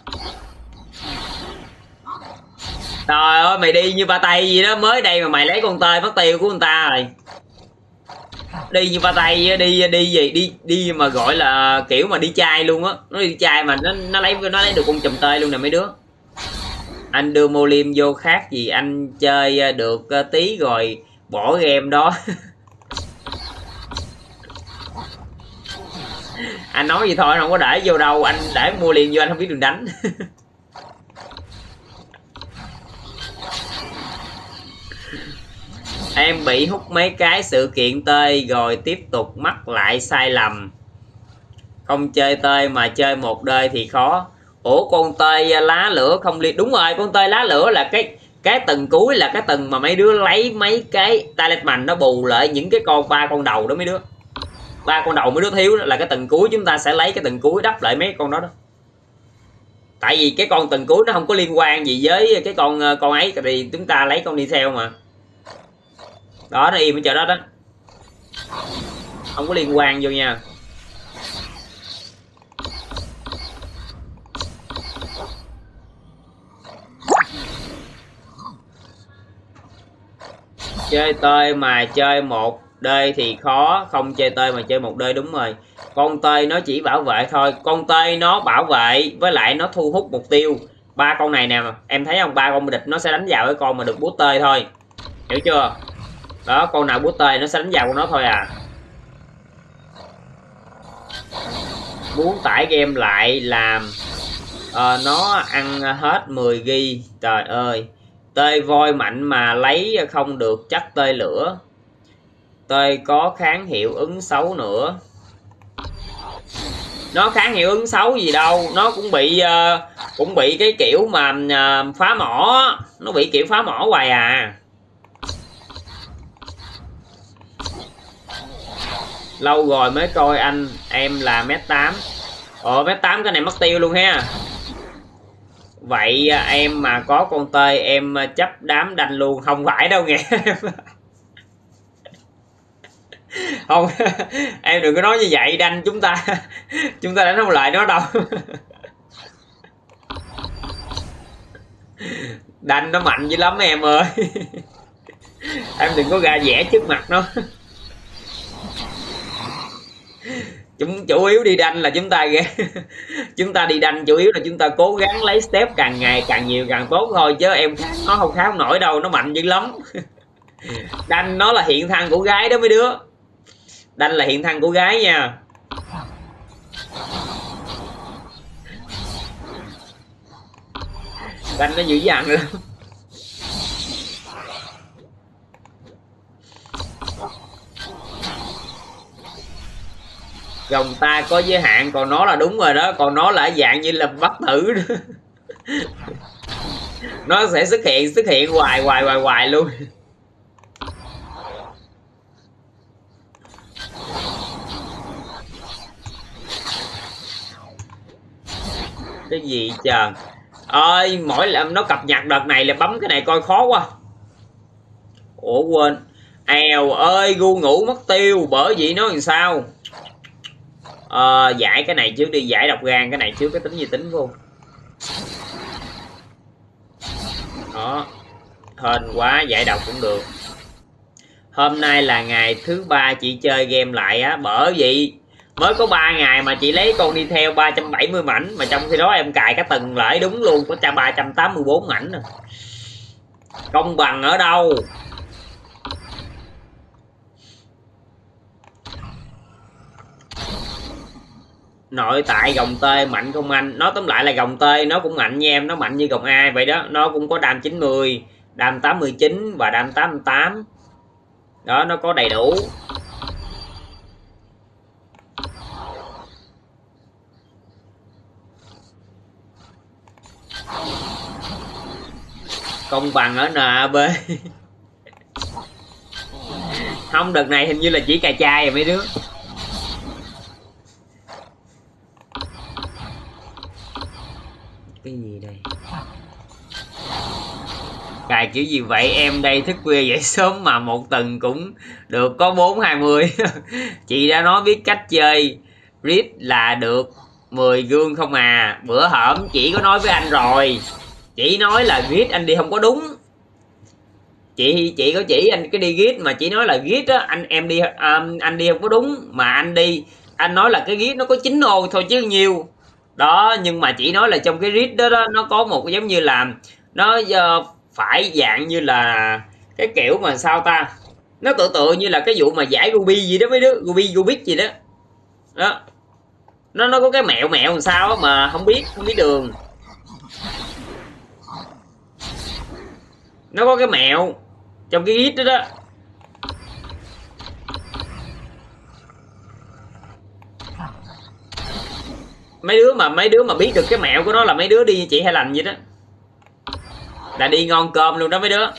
Trời ơi, mày đi như ba tay gì đó, mới đây mà mày lấy con tê mất tiêu của người ta rồi. Đi như ba tay, đi mà gọi là kiểu mà đi chai luôn á. Nó đi chai mà nó lấy được con chùm tê luôn nè mấy đứa. Anh đưa mô liêm vô khác gì, anh chơi được tí rồi bỏ game đó. Anh nói gì thôi, anh không có để vô đâu. Anh để mua liền vô anh không biết đường đánh. Em bị hút mấy cái sự kiện tơi rồi tiếp tục mắc lại sai lầm. Không chơi tơi mà chơi một đời thì khó. Ủa con tơi lá lửa không liên. Đúng rồi, con tơi lá lửa là cái tầng cuối, là cái tầng mà mấy đứa lấy mấy cái talisman nó bù lại những cái ba con đầu đó mấy đứa. 3 con đầu mấy đứa thiếu đó, là cái tầng cuối chúng ta sẽ lấy cái tầng cuối đắp lại mấy con đó. Tại vì cái con tầng cuối nó không có liên quan gì với cái con ấy, thì chúng ta lấy con đi theo mà. Đó, nó im ở chỗ đó đó. Không có liên quan vô nha. Chơi tơi mà chơi một đê thì khó. Không chơi tơi mà chơi một đê, đúng rồi. Con tơi nó chỉ bảo vệ thôi. Con tơi nó bảo vệ với lại nó thu hút mục tiêu. 3 con này nè, em thấy không, 3 con địch nó sẽ đánh vào cái con mà được boost tơi thôi. Hiểu chưa? Đó, con nào boost tơi nó sẽ đánh vào con nó thôi à. Muốn tải game lại làm nó ăn hết 10 GB. Trời ơi, tơi voi mạnh mà lấy không được chắc tơi lửa. Tơi có kháng hiệu ứng xấu nữa. Nó kháng hiệu ứng xấu gì đâu, nó cũng bị cái kiểu mà phá mỏ. Nó bị kiểu phá mỏ hoài à. Lâu rồi mới coi anh, em là mét 8. Mét 8 cái này mất tiêu luôn ha. Vậy em mà có con tơi em chấp đám đanh luôn. Không phải đâu nghe. Không, em đừng có nói như vậy, đanh chúng ta đánh không lại nó đâu. Đanh nó mạnh dữ lắm em ơi. Em đừng có ra vẽ trước mặt nó. Chúng chủ yếu đi đanh là chúng ta chúng ta đi đanh chủ yếu là chúng ta cố gắng lấy step càng ngày càng nhiều càng tốt thôi, chứ em nó không khá không nổi đâu, nó mạnh dữ lắm. Đanh nó là hiện thân của gái đó mấy đứa, đanh là hiện thân của gái nha. Đanh nó dữ dằn lắm. Gồng ta có giới hạn, còn nó là đúng rồi đó, còn nó là dạng như là bắt tử đó. Nó sẽ xuất hiện hoài luôn. Cái gì trời ơi, mỗi lần nó cập nhật đợt này là bấm cái này coi khó quá. Ủa quên, èo ơi gu ngủ mất tiêu, bởi vậy nó làm sao. Giải cái này trước đi, giải độc gan cái này trước, cái tính gì tính vô. Đó, hên quá, giải độc cũng được. Hôm nay là ngày thứ 3 chị chơi game lại á, bởi vậy mới có 3 ngày mà chị lấy con đi theo 370 mảnh, mà trong khi đó em cài cái từng lại đúng luôn có 384 mảnh. Công bằng ở đâu? Nội tại gồng tê mạnh không anh? Nói tóm lại là gồng tê nó cũng mạnh nha em, nó mạnh như gồng A vậy đó, nó cũng có đam 90, đam 89 và đam 88. Đó, nó có đầy đủ. Công bằng ở NAB. Không, đợt này hình như là chỉ cà chai rồi mấy đứa. Cái gì đây? Cài kiểu gì vậy em? Đây thức khuya dậy sớm mà một tuần cũng được có 420. Chị đã nói biết cách chơi Rift là được 10 gương không à. Bữa hổm chị có nói với anh rồi, chị nói là Rift anh đi không có đúng. Chị có chỉ anh cái đi Rift mà chị nói là Rift á anh đi không có đúng, mà anh nói là cái Rift nó có 9 ô thôi chứ nhiều đó. Nhưng mà chị nói là trong cái Rift đó nó có một giống như là nó phải dạng như là cái kiểu mà sao ta, nó tựa như là cái vụ mà giải ruby gì đó mấy đứa, rubik gì đó đó. Nó có cái mẹo làm sao đó mà không biết đường. Nó có cái mẹo trong cái git đó đó. Mấy đứa mà biết được cái mẹo của nó là mấy đứa đi như chị hay lành vậy đó, là đi ngon cơm luôn đó mấy đứa.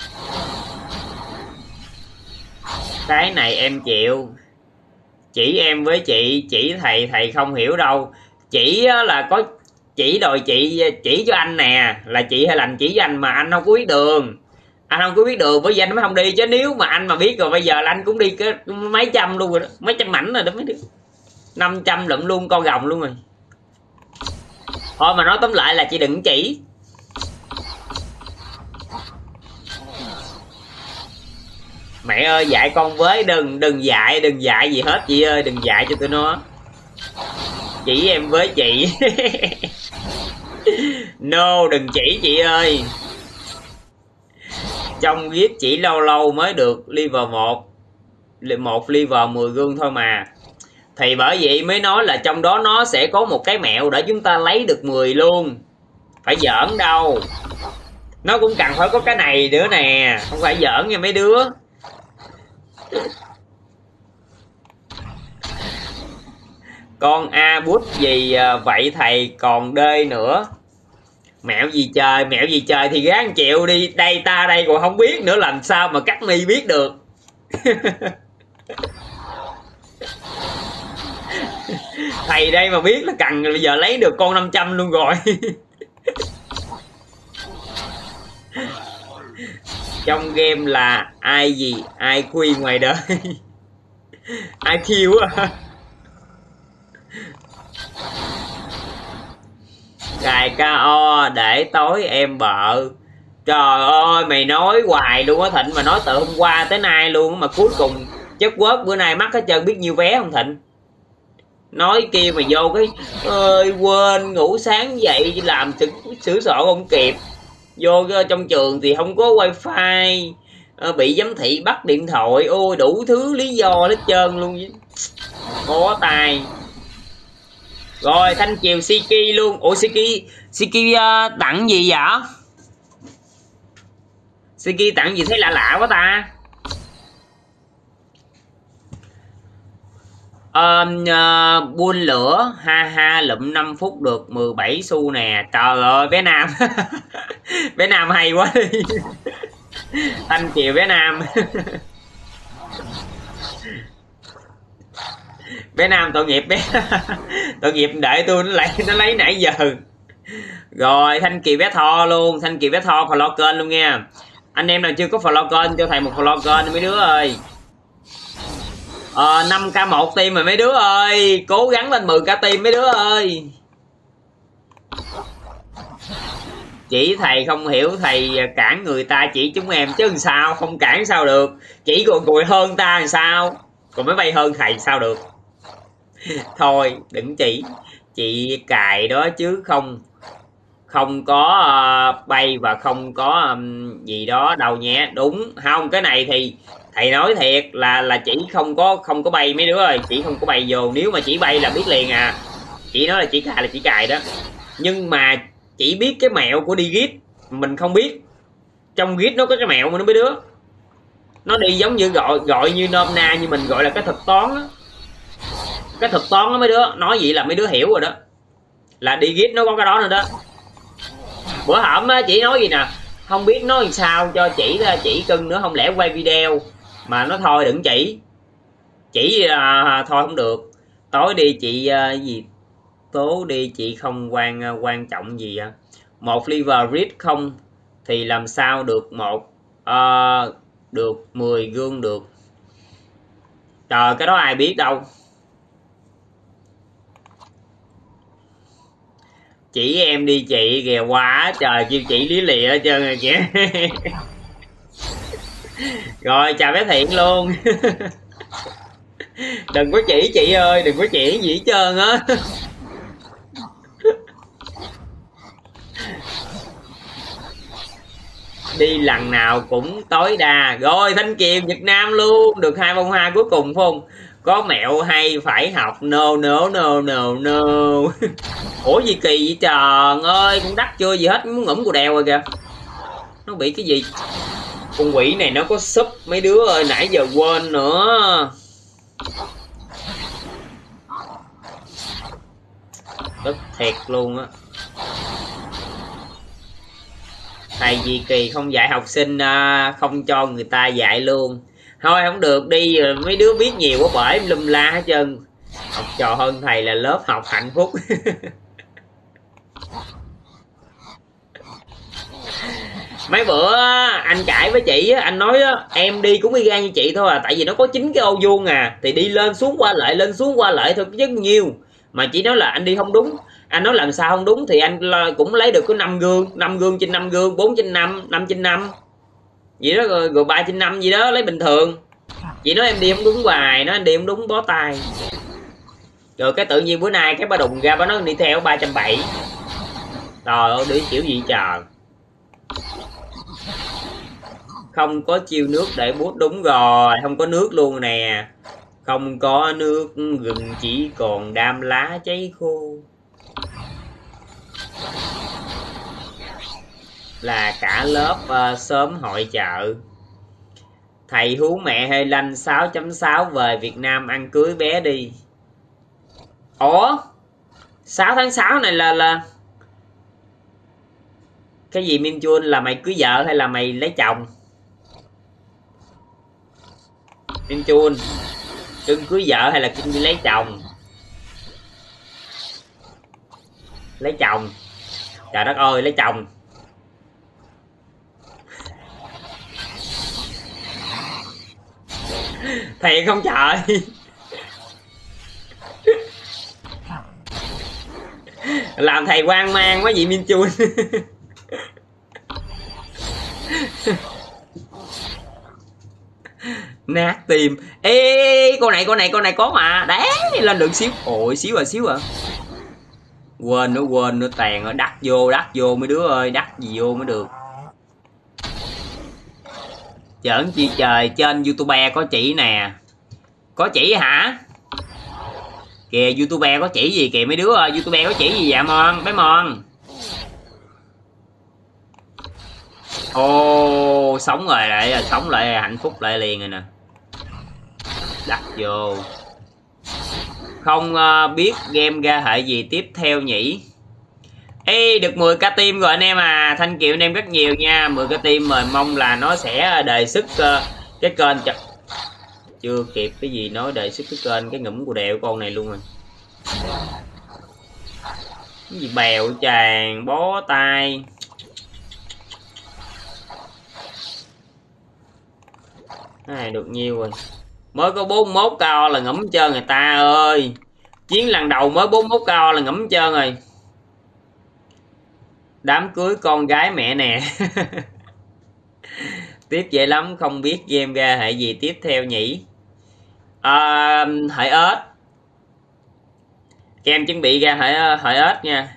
Cái này em chịu, chỉ em với chị, chỉ thầy không hiểu đâu. Chỉ là có chỉ đòi chị chỉ cho anh nè, là chị hay lành chỉ cho anh mà anh không có biết đường. Anh không có biết đường bởi vì anh mới không đi, chứ nếu mà anh mà biết rồi bây giờ là anh cũng đi cái mấy trăm luôn rồi đó, mấy trăm mảnh rồi đó mấy đứa, 500 lụm luôn con rồng luôn rồi. Thôi mà nói tóm lại là chị đừng chỉ. Mẹ ơi dạy con với, đừng dạy gì hết chị ơi, đừng dạy cho tụi nó. Chỉ em với chị. No, đừng chỉ chị ơi. Trong giết chỉ lâu lâu mới được level 1 level 10 gương thôi mà. Thì bởi vậy mới nói là trong đó nó sẽ có một cái mẹo để chúng ta lấy được 10 luôn. Phải giỡn đâu. Nó cũng cần phải có cái này nữa nè, không phải giỡn nha mấy đứa. Con A bút gì vậy thầy, còn D nữa. Mẹo gì trời thì gán chịu đi. Đây ta đây còn không biết nữa, làm sao mà cắt mi biết được. Thầy đây mà biết là cần bây giờ lấy được con 500 luôn rồi. Trong game là ai gì ai quy ngoài đời. IQ á. Cài KO để tối em bợ. Trời ơi mày nói hoài luôn á Thịnh, mà nói từ hôm qua tới nay luôn, mà cuối cùng chất quớt bữa nay mắc hết trơn biết nhiêu vé không Thịnh. Nói kia mà vô cái ơi quên ngủ sáng dậy làm sửa soạn không kịp, vô trong trường thì không có wifi, bị giám thị bắt điện thoại, ôi đủ thứ lý do hết trơn luôn, bó tay. Rồi thanh chiều Siki luôn. Ủa Siki tặng gì vậy? Siki tặng gì thấy lạ lạ quá ta. Buôn lửa ha ha lụm 5 phút được 17 xu nè. Trời ơi bé Nam. Bé Nam hay quá đi. Thanh chiều bé Nam. Bé Nam tội nghiệp bé. Tội nghiệp đợi tôi nó lấy nãy giờ. Rồi thanh kiều bé Tho luôn. Thanh kiều bé Tho follow kênh luôn nha. Anh em nào chưa có follow kênh cho thầy một follow kênh mấy đứa ơi. 5k 1 team rồi mấy đứa ơi, cố gắng lên 10k team mấy đứa ơi. Chỉ thầy không hiểu, thầy cản người ta chỉ chúng em chứ làm sao, không cản sao được. Chỉ còn cùi hơn ta làm sao, còn máy bay hơn thầy sao được. Thôi đừng chị cài đó chứ không có bay và không có gì đó đâu nhé. Đúng không, cái này thì thầy nói thiệt là chỉ không có bay mấy đứa ơi, chỉ không có bay vô. Nếu mà chỉ bay là biết liền à. Chỉ nói là chỉ cài là chỉ cài đó, nhưng mà chỉ biết cái mẹo của đi git mình không biết. Trong git nó có cái mẹo mà nó mấy đứa, nó đi giống như gọi như nôm na như mình gọi là cái thuật toán đó. Cái thuật toán đó mấy đứa nói gì là mấy đứa hiểu rồi đó, là đi git nó có cái đó nữa đó. Bữa hổm chỉ nói gì nè, không biết nói sao cho chỉ cưng nữa, không lẽ quay video mà nó thôi đừng chỉ thôi không được. Tối đi chị gì tố đi chị không quan trọng gì à. Một liver read không thì làm sao được được 10 gương được. Trời cái đó ai biết đâu. Chỉ em đi chị ghè quá trời, kêu chị lý lịa hết trơn rồi kìa. Rồi chào bé Thiện luôn. Đừng có chỉ chị ơi, đừng có chỉ gì hết trơn á. Đi lần nào cũng tối đa. Rồi Thanh Kiều Việt Nam luôn, được 2 bông hoa cuối cùng phải không? Có mẹo hay phải học. No. Ủa gì kỳ vậy trời ơi, con đắt chưa gì hết, muốn ngủm cù đèo rồi kìa. Nó bị cái gì? Con quỷ này nó có súp mấy đứa ơi, nãy giờ quên nữa. Tức thiệt luôn á. Thầy Di Kỳ không dạy học sinh, không cho người ta dạy luôn. Thôi không được đi, mấy đứa biết nhiều quá bởi lum la hết trơn. Học trò hơn thầy là lớp học hạnh phúc. Mấy bữa anh cãi với chị á, anh nói á, em đi cũng y gan như chị thôi à, tại vì nó có 9 cái ô vuông à, thì đi lên xuống qua lại thôi chứ nhiều. Mà chị nói là anh đi không đúng. Anh nói làm sao không đúng, thì anh cũng lấy được có 5 gương trên 5 gương, 4 trên 5, 5 trên 5 gì đó, rồi 3 trên 5 gì đó lấy bình thường. Chị nói em đi không đúng hoài, nó anh đi không đúng bó tay. Rồi cái tự nhiên bữa nay cái ba đùng ra ba nói đi theo 370. Trời ơi đi kiểu gì trời. Không có chiêu nước để bút, đúng rồi, không có nước luôn nè. Không có nước, gừng chỉ còn đam lá cháy khô. Là cả lớp sớm hội chợ. Thầy hú mẹ hơi lanh 6.6 về Việt Nam ăn cưới bé đi. Ủa 6 tháng 6 này là cái gì Min Chun, là mày cưới vợ hay là mày lấy chồng? Min Chun cưng cưới vợ hay là cưng đi lấy chồng? Lấy chồng. Trời đất ơi lấy chồng. Thiệt không trời. Làm thầy hoang mang quá vậy Min Chun. Nát tim. Ê, con này có mà. Đấy, lên được xíu. Ôi, xíu à. Quên nữa tàn rồi. Đắt vô mấy đứa ơi. Đắt gì vô mới được. Giỡn chi trời. Trên YouTube có chỉ nè. Có chỉ hả? Kìa, YouTube có chỉ gì kìa mấy đứa ơi. YouTube có chỉ gì vậy Mon? Bé Mon. Ô, sống lại hạnh phúc lại liền rồi nè. Đắt vô. Không biết game ra hệ gì tiếp theo nhỉ? Ê, được 10k tim rồi anh em à. Thank you anh em rất nhiều nha. 10k tim rồi, mong là nó sẽ đề xuất cái kênh. Chưa kịp cái gì nói đề xuất cái kênh. Cái ngủm của đẹo con này luôn rồi. Cái gì bèo chàng bó tay. Này được nhiêu rồi. Mới có 41 cao là ngẫm trơn người ta ơi. Chiến lần đầu mới 41 cao là ngẫm trơn rồi. Đám cưới con gái mẹ nè. Tiếp dễ lắm. Không biết game ra hệ gì tiếp theo nhỉ? Hệ ếch. Kem chuẩn bị ra hệ ếch nha.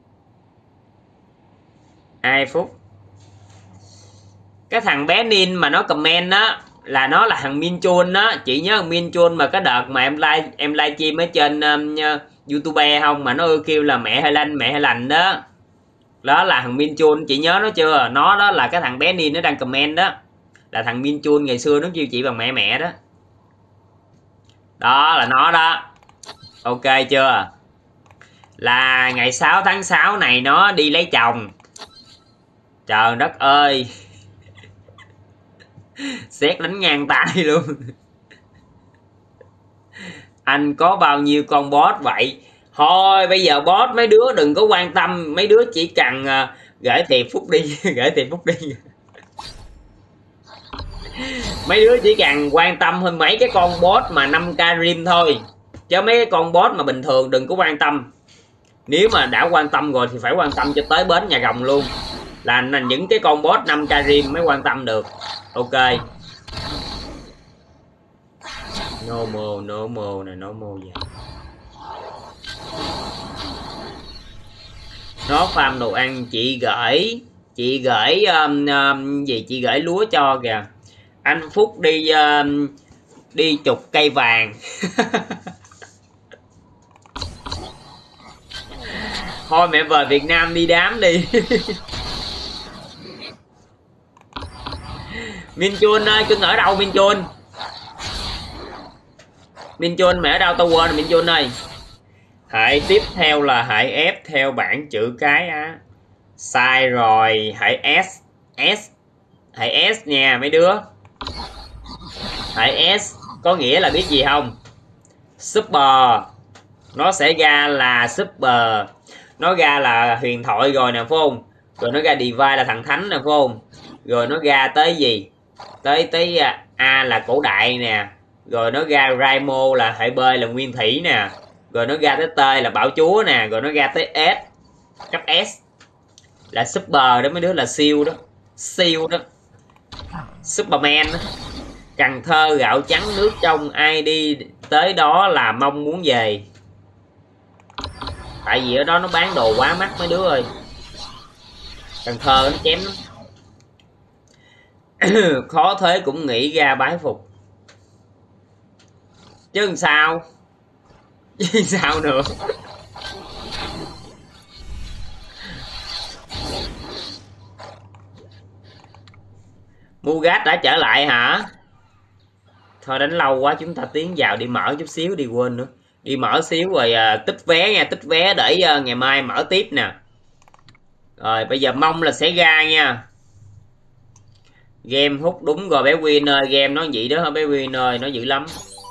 2 phút. Cái thằng bé Nin mà nó comment đó là nó là thằng Min Chun đó. Chị nhớ thằng Min Chun mà cái đợt mà em livestream ở trên YouTube không, mà nó kêu là mẹ hay lành đó. Đó là thằng Min Chun, chị nhớ nó chưa? Nó đó là cái thằng bé Nin nó đang comment đó. Là thằng Min Chun ngày xưa nó kêu chị bằng mẹ đó. Đó là nó đó. Ok chưa? Là ngày 6 tháng 6 này nó đi lấy chồng. Trời đất ơi. Xét đánh ngang tay luôn. Anh có bao nhiêu con boss vậy? Thôi bây giờ boss mấy đứa đừng có quan tâm. Mấy đứa chỉ cần gửi tiền phúc đi. Gửi tiền phúc đi. Mấy đứa chỉ cần quan tâm hơn mấy cái con boss mà 5k rim thôi. Chứ mấy cái con boss mà bình thường đừng có quan tâm. Nếu mà đã quan tâm rồi thì phải quan tâm cho tới bến nhà rồng luôn. Là những cái con boss 5k rim mới quan tâm được. Ok. Normal này, normal vậy. Nó farm đồ ăn chị gửi gì chị gửi lúa cho kìa. Anh Phúc đi chục cây vàng. Thôi mẹ về Việt Nam đi đám đi. Min Chun ơi, cưng ở đâu Min Chun? Min Chun mẹ ở đâu tao quên rồi Min Chun ơi. Hệ tiếp theo là hệ F theo bảng chữ cái á. Sai rồi, hệ hệ S nha mấy đứa. Hệ S có nghĩa là biết gì không? Super. Nó sẽ ra là super. Nó ra là huyền thoại rồi nè phải không? Rồi nó ra divine là thằng thánh nè phải không? Rồi nó ra tới gì? Tới A là cổ đại nè. Rồi nó ra Raimo là hệ B là nguyên thủy nè. Rồi nó ra tới T là bảo chúa nè. Rồi nó ra tới S, cấp S là super đó mấy đứa, là siêu đó. Siêu đó. Superman đó. Cần Thơ gạo trắng nước trong, ai đi tới đó là mong muốn về. Tại vì ở đó nó bán đồ quá mắc mấy đứa ơi. Cần Thơ nó chém lắm. Khó thế cũng nghĩ ra bái phục. Chứ làm sao? Chứ sao nữa? Mugat đã trở lại hả? Thôi đánh lâu quá, chúng ta tiến vào đi mở chút xíu đi, quên nữa. Đi mở xíu rồi tích vé nha, tích vé để ngày mai mở tiếp nè. Rồi bây giờ mong là sẽ ra nha. Game hút đúng rồi bé Win ơi, game nó vậy đó hả bé Win ơi, nó dữ lắm.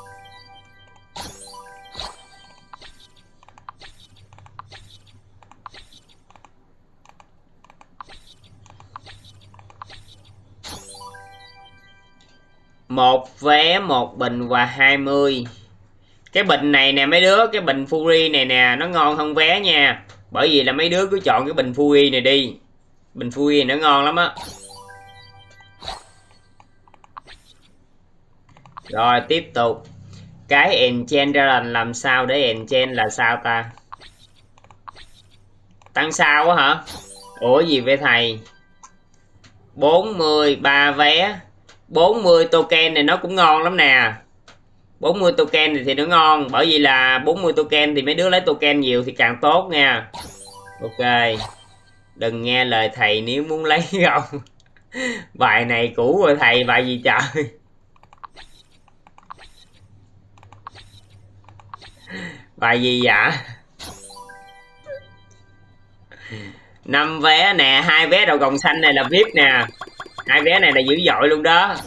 Một vé một bình và 20. Cái bình này nè mấy đứa, cái bình Fury này nè nó ngon hơn vé nha. Bởi vì là mấy đứa cứ chọn cái bình Fury này đi. Bình Fury nó ngon lắm á. Rồi tiếp tục. Cái enchant ra làm sao để enchant là sao ta? Tăng sao á hả? Ủa gì vậy thầy? 43 vé 40 token này nó cũng ngon lắm nè. 40 token thì nó ngon, bởi vì là 40 token thì mấy đứa lấy token nhiều thì càng tốt nha. Ok, đừng nghe lời thầy nếu muốn lấy không. Bài này cũ rồi thầy, bài gì trời. Bài gì vậy? 5 vé nè, 2 vé đầu gồng xanh này là VIP nè. 2 vé này là dữ dội luôn đó.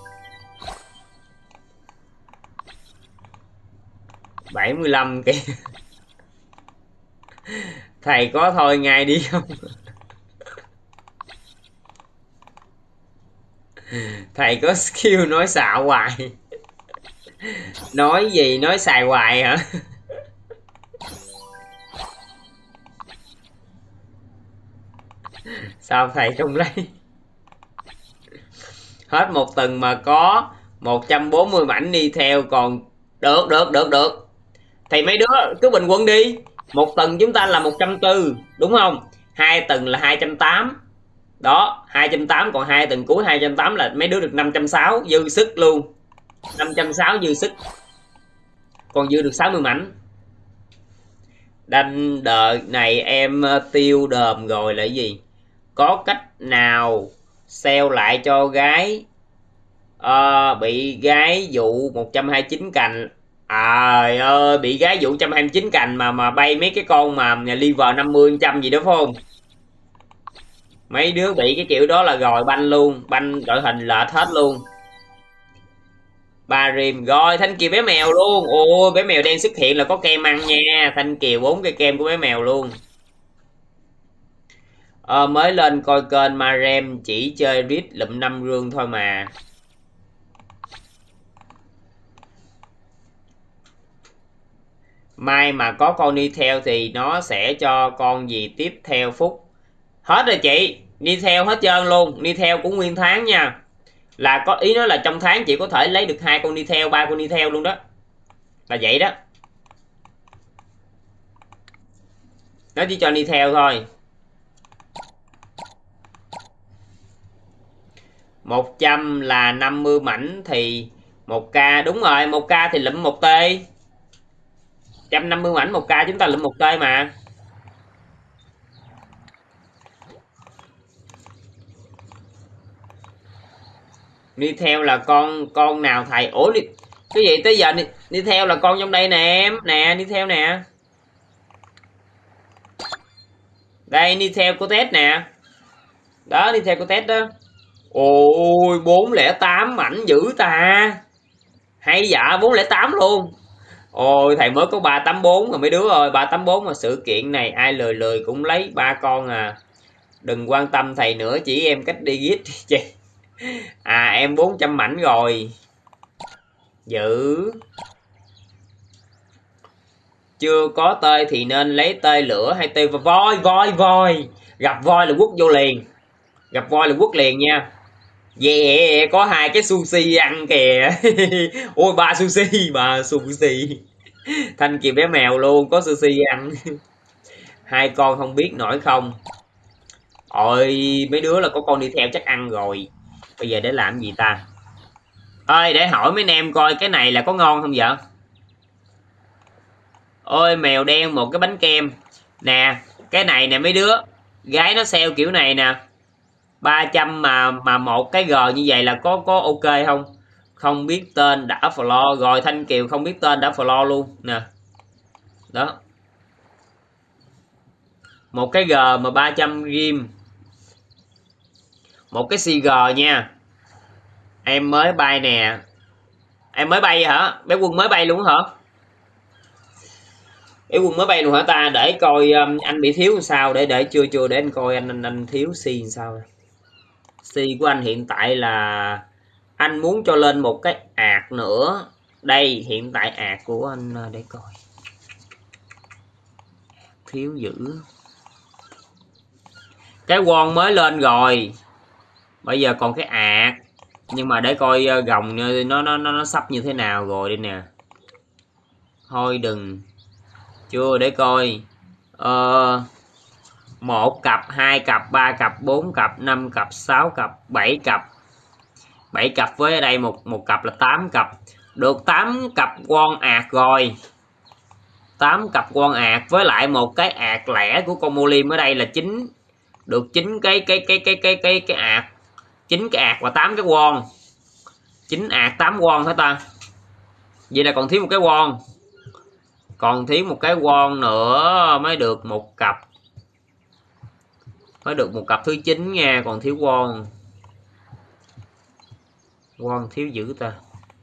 75 kìa. Thầy có thôi ngay đi không? Thầy có skill nói xạo hoài. Nói gì nói xài hoài hả? Sao thầy không lấy? Hết một tuần mà có 140 mảnh đi theo còn được. Thì mấy đứa cứ bình quân đi. Một tuần chúng ta là 140, đúng không? 2 tuần là 280. Đó, 280, còn 2 tuần cuối 280 là mấy đứa được 560, dư sức luôn. 560 dư sức. Còn dư được 60 mảnh. Đanh đợi này em tiêu đờm rồi là gì? Có cách nào sale lại cho gái bị gái dụ 129 cành? Trời ơi, bị gái dụ 129 cành mà bay mấy cái con mà liver 50 trăm gì đó phải không? Mấy đứa bị cái kiểu đó là rồi banh luôn, banh đội hình lệch hết luôn. Ba rim rồi, Thanh Kiều bé mèo luôn. Ôi bé mèo đen xuất hiện là có kem ăn nha. Thanh Kiều 4 cây kem của bé mèo luôn. Mới lên coi kênh Marem chỉ chơi rít lụm 5 rương thôi mà. Mai mà có con đi theo thì nó sẽ cho con gì tiếp theo Phúc? Hết rồi chị, đi theo hết trơn luôn, đi theo cũng nguyên tháng nha. Là có ý nói là trong tháng chị có thể lấy được 2 con đi theo, 3 con đi theo luôn đó. Là vậy đó. Nó chỉ cho đi theo thôi. 100 là 50 mảnh thì 1k, đúng rồi, 1k thì lụm 1 t. 150 mảnh 1k chúng ta lụm 1 t mà. Đi theo là con nào thầy? Ủa cái gì tới giờ đi theo là con trong đây nè em, nè đi theo nè. Đây đi theo cô Tết nè. Đó đi theo cô Tết đó. Ôi 408 mảnh dữ ta. Hay dạ 408 luôn. Ôi thầy mới có 384 mà mấy đứa ơi, 384 mà sự kiện này ai lười cũng lấy 3 con à. Đừng quan tâm thầy nữa, chỉ em cách đi gít chị. À em 400 mảnh rồi. Dữ. Chưa có tơi thì nên lấy tơi lửa hay tơi voi. Gặp voi là quất vô liền. Gặp voi là quất liền nha. Yeah, có 2 cái sushi ăn kìa. Ôi ba sushi. Thanh Kiều bé mèo luôn, có sushi ăn. 2 con không biết nổi không. Ôi mấy đứa là có con đi theo chắc ăn rồi. Bây giờ để làm gì ta? Ơi để hỏi mấy anh em coi cái này là có ngon không vậy? Ôi mèo đen một cái bánh kem. Nè, cái này nè mấy đứa. Gái nó sale kiểu này nè. 300 mà một cái G như vậy là có ok không? Không biết tên đã floor rồi. Thanh Kiều không biết tên đã floor luôn nè. Đó. Một cái G mà 300 rim. Một cái CG nha. Em mới bay nè. Em mới bay hả? Bé Quân mới bay luôn hả? Bé Quân mới bay luôn hả ta? Để coi anh bị thiếu sao, để chưa để anh coi anh thiếu C sao. C của anh hiện tại là anh muốn cho lên một cái ạt nữa. Đây hiện tại ạt của anh để coi. Thiếu dữ. Cái won mới lên rồi. Bây giờ còn cái ạt. Nhưng mà để coi gồng nó sắp như thế nào rồi đi nè. Thôi đừng. Chưa, để coi. 1 cặp, 2 cặp, 3 cặp, 4 cặp, 5 cặp, 6 cặp, 7 cặp. 7 cặp với ở đây một cặp là 8 cặp. Được 8 cặp con ạt rồi. 8 cặp con ạt với lại một cái ạt lẻ của con Molim ở đây là 9. Được 9 cái ạt. 9 cái ạt và 8 cái won. 9 ạt 8 won hả ta? Vậy là còn thiếu một cái won. Còn thiếu một cái won nữa mới được một cặp. Mới được một cặp thứ 9 nha, còn thiếu won. Won thiếu dữ ta.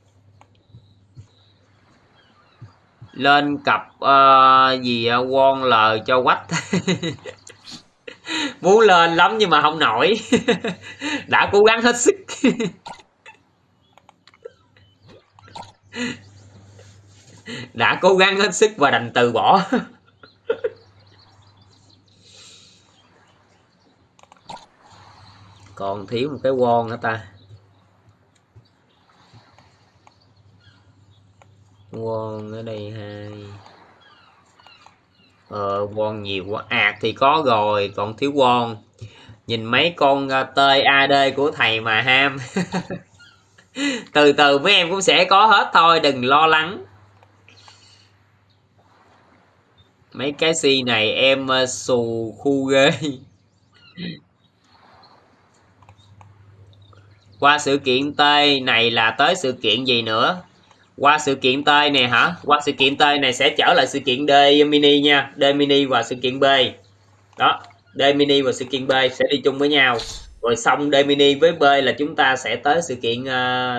Lên cặp gì won L cho quách. Muốn lên lắm nhưng mà không nổi. Đã cố gắng hết sức. Đã cố gắng hết sức và đành từ bỏ. Còn thiếu một cái won nữa ta. Won ở đây 2. Won nhiều quá. Ạt thì có rồi, còn thiếu won. Nhìn mấy con tơi AD của thầy mà ham. Từ từ mấy em cũng sẽ có hết thôi, đừng lo lắng. Mấy cái si này em xù khu ghê. Qua sự kiện T này là tới sự kiện gì nữa? Qua sự kiện T này hả? Qua sự kiện T này sẽ trở lại sự kiện D mini nha. D mini và sự kiện B. Đó, D mini và sự kiện B sẽ đi chung với nhau. Rồi xong D mini với B là chúng ta sẽ tới sự kiện A.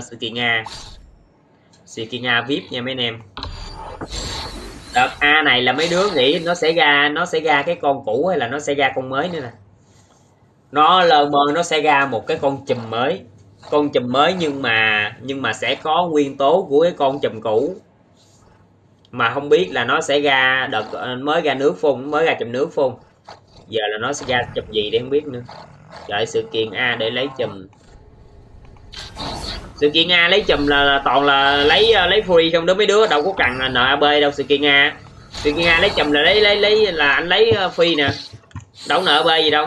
Sự kiện A VIP nha mấy anh em. Đợt A này là mấy đứa nghĩ nó sẽ ra cái con cũ hay là nó sẽ ra con mới nữa nè. Nó lờ mờ nó sẽ ra một cái con chùm mới. Con chùm mới nhưng mà sẽ có nguyên tố của cái con chùm cũ. Mà không biết là nó sẽ ra đợt mới ra nước phun, mới ra chùm nước phun. Giờ là nó sẽ ra chùm gì để không biết nữa. Đợi sự kiện A để lấy chùm. Sự kiện A lấy chùm là toàn là lấy free không đó mấy đứa, đâu có cần là NAB đâu. Sự kiện A lấy chùm là lấy là anh lấy free nè, đâu NAB gì đâu.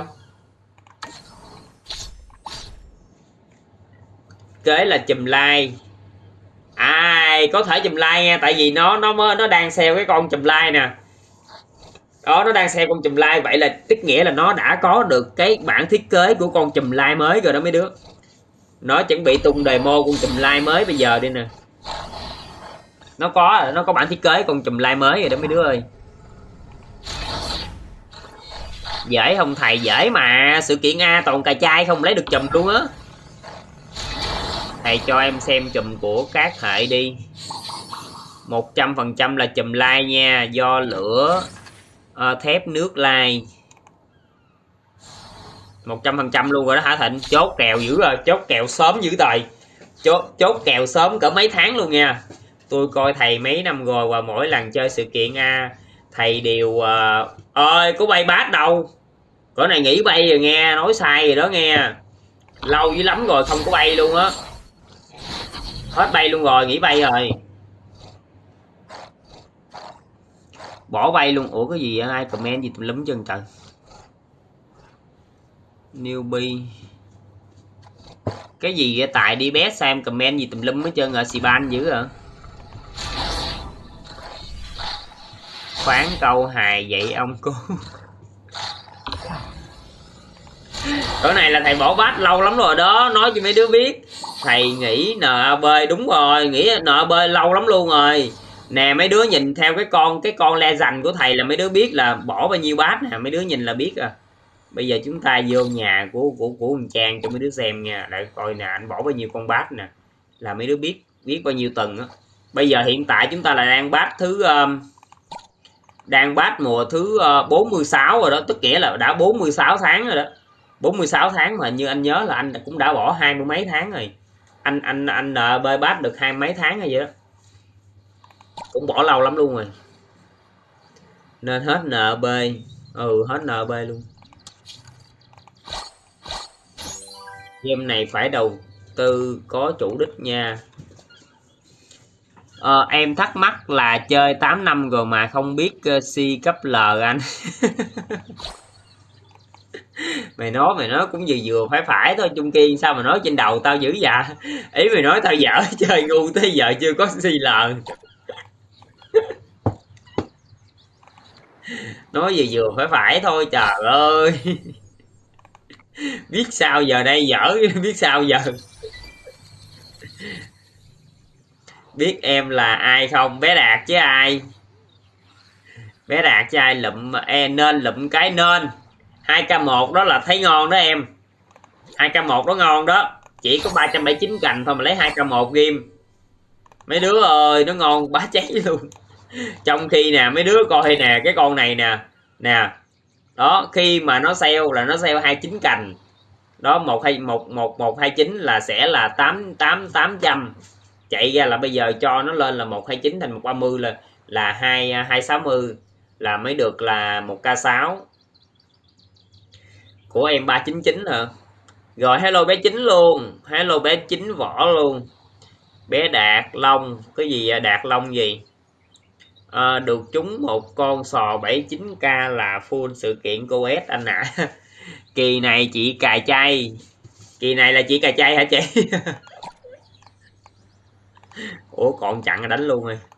Kế là chùm like. Có thể chùm like nha, tại vì nó đang sale cái con chùm like nè. Đó, nó đang sale con chùm like, vậy là tức nghĩa là nó đã có được cái bản thiết kế của con chùm like mới rồi đó mấy đứa. Nó chuẩn bị tung demo con chùm like mới bây giờ đi nè. Nó có bản thiết kế con chùm like mới rồi đó mấy đứa ơi. Dễ không thầy? Dễ mà. Sự kiện A toàn cà chai không lấy được chùm luôn á. Thầy cho em xem chùm của các hệ đi. 100% là chùm like nha. Do lửa thép nước like. 100% luôn rồi đó hả Thịnh? Chốt kèo dữ rồi. Chốt kèo sớm dữ tài. Chốt kèo sớm cỡ mấy tháng luôn nha. Tôi coi thầy mấy năm rồi và mỗi lần chơi sự kiện A thầy đều ơi có bay bát đâu. Cỡ này nghỉ bay rồi nghe. Nói sai rồi đó nghe. Lâu dữ lắm rồi không có bay luôn á. Hết bay luôn rồi, nghỉ bay rồi. Bỏ bay luôn. Ủa cái gì vậy? Ai comment gì tùm lum chân trời. Newbie. Cái gì vậy? Tại đi bé xem comment gì tùm lum hết trơn. Xì ban dữ hả? Khoáng câu hài vậy ông cô. Cái này là thầy bỏ bát lâu lắm rồi đó. Nói cho mấy đứa biết. Thầy nghĩ NAB đúng rồi. Nghĩ NAB lâu lắm luôn rồi. Nè mấy đứa nhìn theo cái con le dành của thầy là mấy đứa biết là bỏ bao nhiêu bát nè. Mấy đứa nhìn là biết à. Bây giờ chúng ta vô nhà của anh Trang cho mấy đứa xem nha. Để coi nè anh bỏ bao nhiêu con bát nè. Là mấy đứa biết bao nhiêu tầng á. Bây giờ hiện tại chúng ta là đang bát mùa thứ 46 rồi đó. Tức nghĩa là đã 46 tháng rồi đó. 46 tháng mà như anh nhớ là anh cũng đã bỏ 20 mấy tháng rồi. Anh bơi bát được 20 mấy tháng rồi vậy đó. Cũng bỏ lâu lắm luôn rồi. Nên hết NB. Hết NB luôn. Game này phải tư có chủ đích nha. Em thắc mắc là chơi 8 năm rồi mà không biết C cấp L anh. Mày nói cũng vừa phải thôi Trung Kiên, sao mà nói trên đầu tao dữ vậy? Ý mày nói tao dở chơi ngu tới giờ chưa có CL. Nói vừa phải thôi trời ơi. Biết sao giờ đây dở, biết sao giờ. Biết em là ai không? Bé Đạt chứ ai. Bé Đạt chứ ai lụm nên lụm cái nên 2k1 đó là thấy ngon đó em. 2k1 đó ngon đó. Chỉ có 379 cành thôi mà lấy 2k1 game. Mấy đứa ơi nó ngon bá cháy luôn. Trong khi nè mấy đứa coi nè cái con này nè. Nè. Đó khi mà nó sale là nó sale 29 cành. Đó 1129 là sẽ là 800. Chạy ra là bây giờ cho nó lên là 129 thành 130 là 260 là mới được là 1k6. Của em 399 hả? Rồi hello bé Chính luôn, hello bé Chính Võ luôn. Bé Đạt Long, cái gì vậy? Đạt Long gì? Được trúng một con sò 79k là full sự kiện cô S anh ạ. Kỳ này chị cài chay. Kỳ này là chị cài chay hả chị? Ủa còn chặn đánh luôn rồi.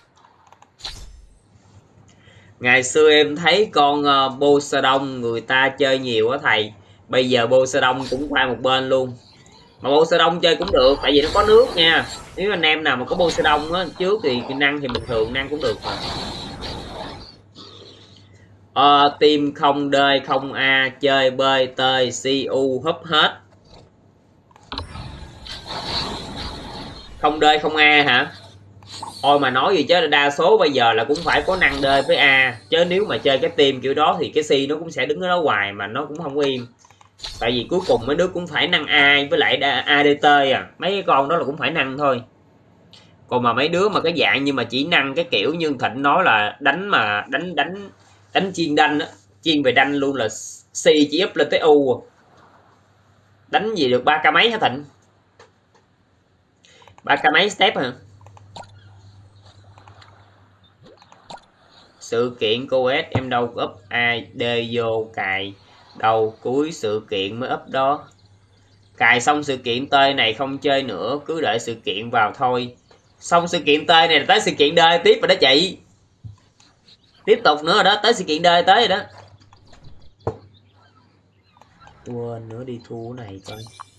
Ngày xưa em thấy con Poseidon người ta chơi nhiều á thầy. Bây giờ Poseidon cũng qua một bên luôn. Mà Poseidon chơi cũng được tại vì nó có nước nha. Nếu anh em nào mà có Poseidon á trước thì năng thì bình thường năng cũng được mà. Team không D không A chơi bơi tơi CU húp hết. Không D không A hả? Ôi mà nói gì chứ đa số bây giờ là cũng phải có năng D với A. Chứ nếu mà chơi cái team kiểu đó thì cái C nó cũng sẽ đứng ở đó hoài mà nó cũng không im. Tại vì cuối cùng mấy đứa cũng phải năng A với lại ADT à. Mấy cái con đó là cũng phải năng thôi. Còn mà mấy đứa mà cái dạng như mà chỉ năng cái kiểu như Thịnh nói là đánh chiên đanh á, chiên về đanh luôn là C chỉ up lên tới U. Đánh gì được 3k mấy hả Thịnh? 3k mấy step hả? Sự kiện cô S em đâu up AD vô cài đâu, cuối sự kiện mới up đó. Cài xong sự kiện tơi này không chơi nữa, cứ đợi sự kiện vào thôi. Xong sự kiện tơi này tới sự kiện đời tiếp rồi đó chị. Tiếp tục nữa rồi đó, tới sự kiện đời tới rồi đó. Quên nữa đi thu cái này coi.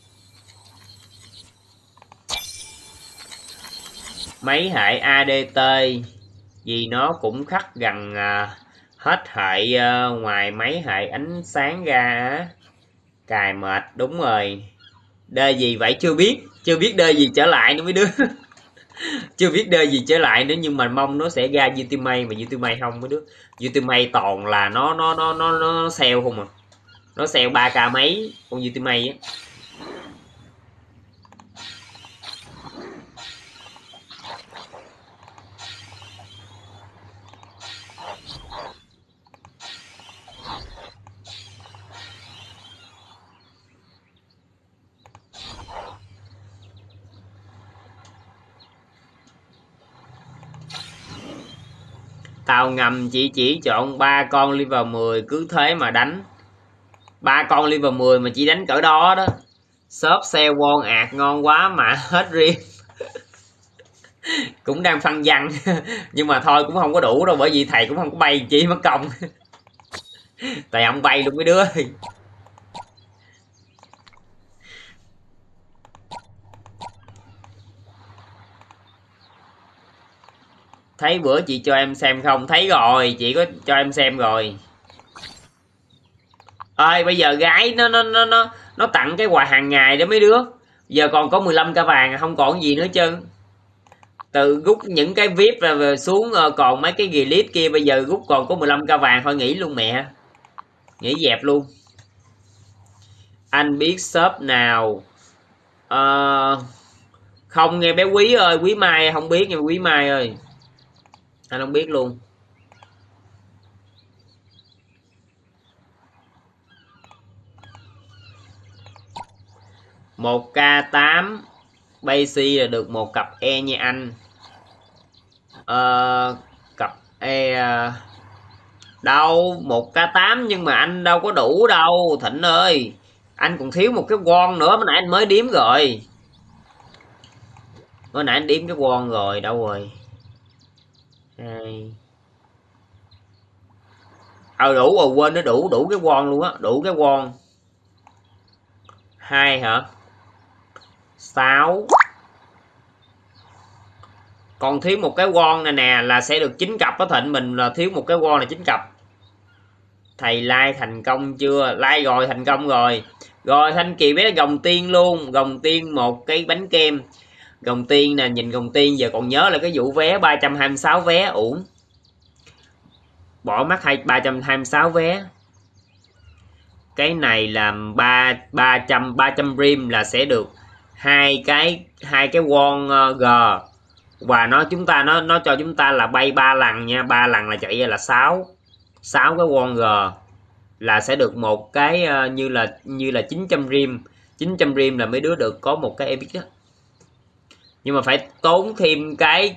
Mấy hệ ADT vì nó cũng khắc gần hết hệ ngoài mấy hệ ánh sáng ra. Cài mệt đúng rồi. Đời gì vậy chưa biết đời gì trở lại nữa mấy đứa. Chưa biết đời gì trở lại nữa nhưng mà mong nó sẽ ra Ultimate mà Ultimate không mấy đứa. Ultimate toàn là nó sale không à. Nó sale 3k mấy con Ultimate á. Tàu ngầm chỉ chọn 3 con level 10 cứ thế mà đánh. 3 con level 10 mà chỉ đánh cỡ đó đó. Shop sale won ạt ngon quá mà hết riêng. Cũng đang phân vân. Nhưng mà thôi cũng không có đủ đâu bởi vì thầy cũng không có bay chi mất công. Thầy không bay luôn mấy đứa. Thấy bữa chị cho em xem không? Thấy rồi, chị có cho em xem rồi. Ơi bây giờ gái nó tặng cái quà hàng ngày đó mấy đứa. Giờ còn có 15k vàng không còn gì nữa chứ. Từ rút những cái VIP ra xuống còn mấy cái glitch kia bây giờ rút còn có 15k vàng thôi nghỉ luôn mẹ. Nghỉ dẹp luôn. Anh biết shop nào? Không nghe bé Quý ơi, Quý Mai không biết nha Quý Mai ơi. Anh không biết luôn. 1k8 base là được một cặp E nha anh. Cặp E đâu 1k8 nhưng mà anh đâu có đủ đâu Thịnh ơi, anh còn thiếu một cái won nữa, mới nãy anh mới đếm rồi, mới nãy anh đếm cái won rồi, đâu rồi? 2 đủ rồi, quên nó đủ cái won luôn á, đủ cái won. 2 hả? 6. Còn thiếu một cái won này nè là sẽ được 9 cặp đó Thịnh, mình là thiếu một cái won là 9 cặp. Thầy like thành công chưa? Like rồi, thành công rồi. Rồi Thanh Kiều bé gồng tiên luôn, gồng tiên một cái bánh kem. Gồng tiên nè, nhìn gồng tiên giờ còn nhớ là cái vụ vé 326 vé uổng. Bỏ mắt 326 vé. Cái này là 300 rim là sẽ được hai cái won G, và nó cho chúng ta là bay 3 lần nha, 3 lần là chạy ra là 6 cái won G là sẽ được một cái như là 900 rim. 900 rim là mấy đứa được có một cái epic đó. Nhưng mà phải tốn thêm cái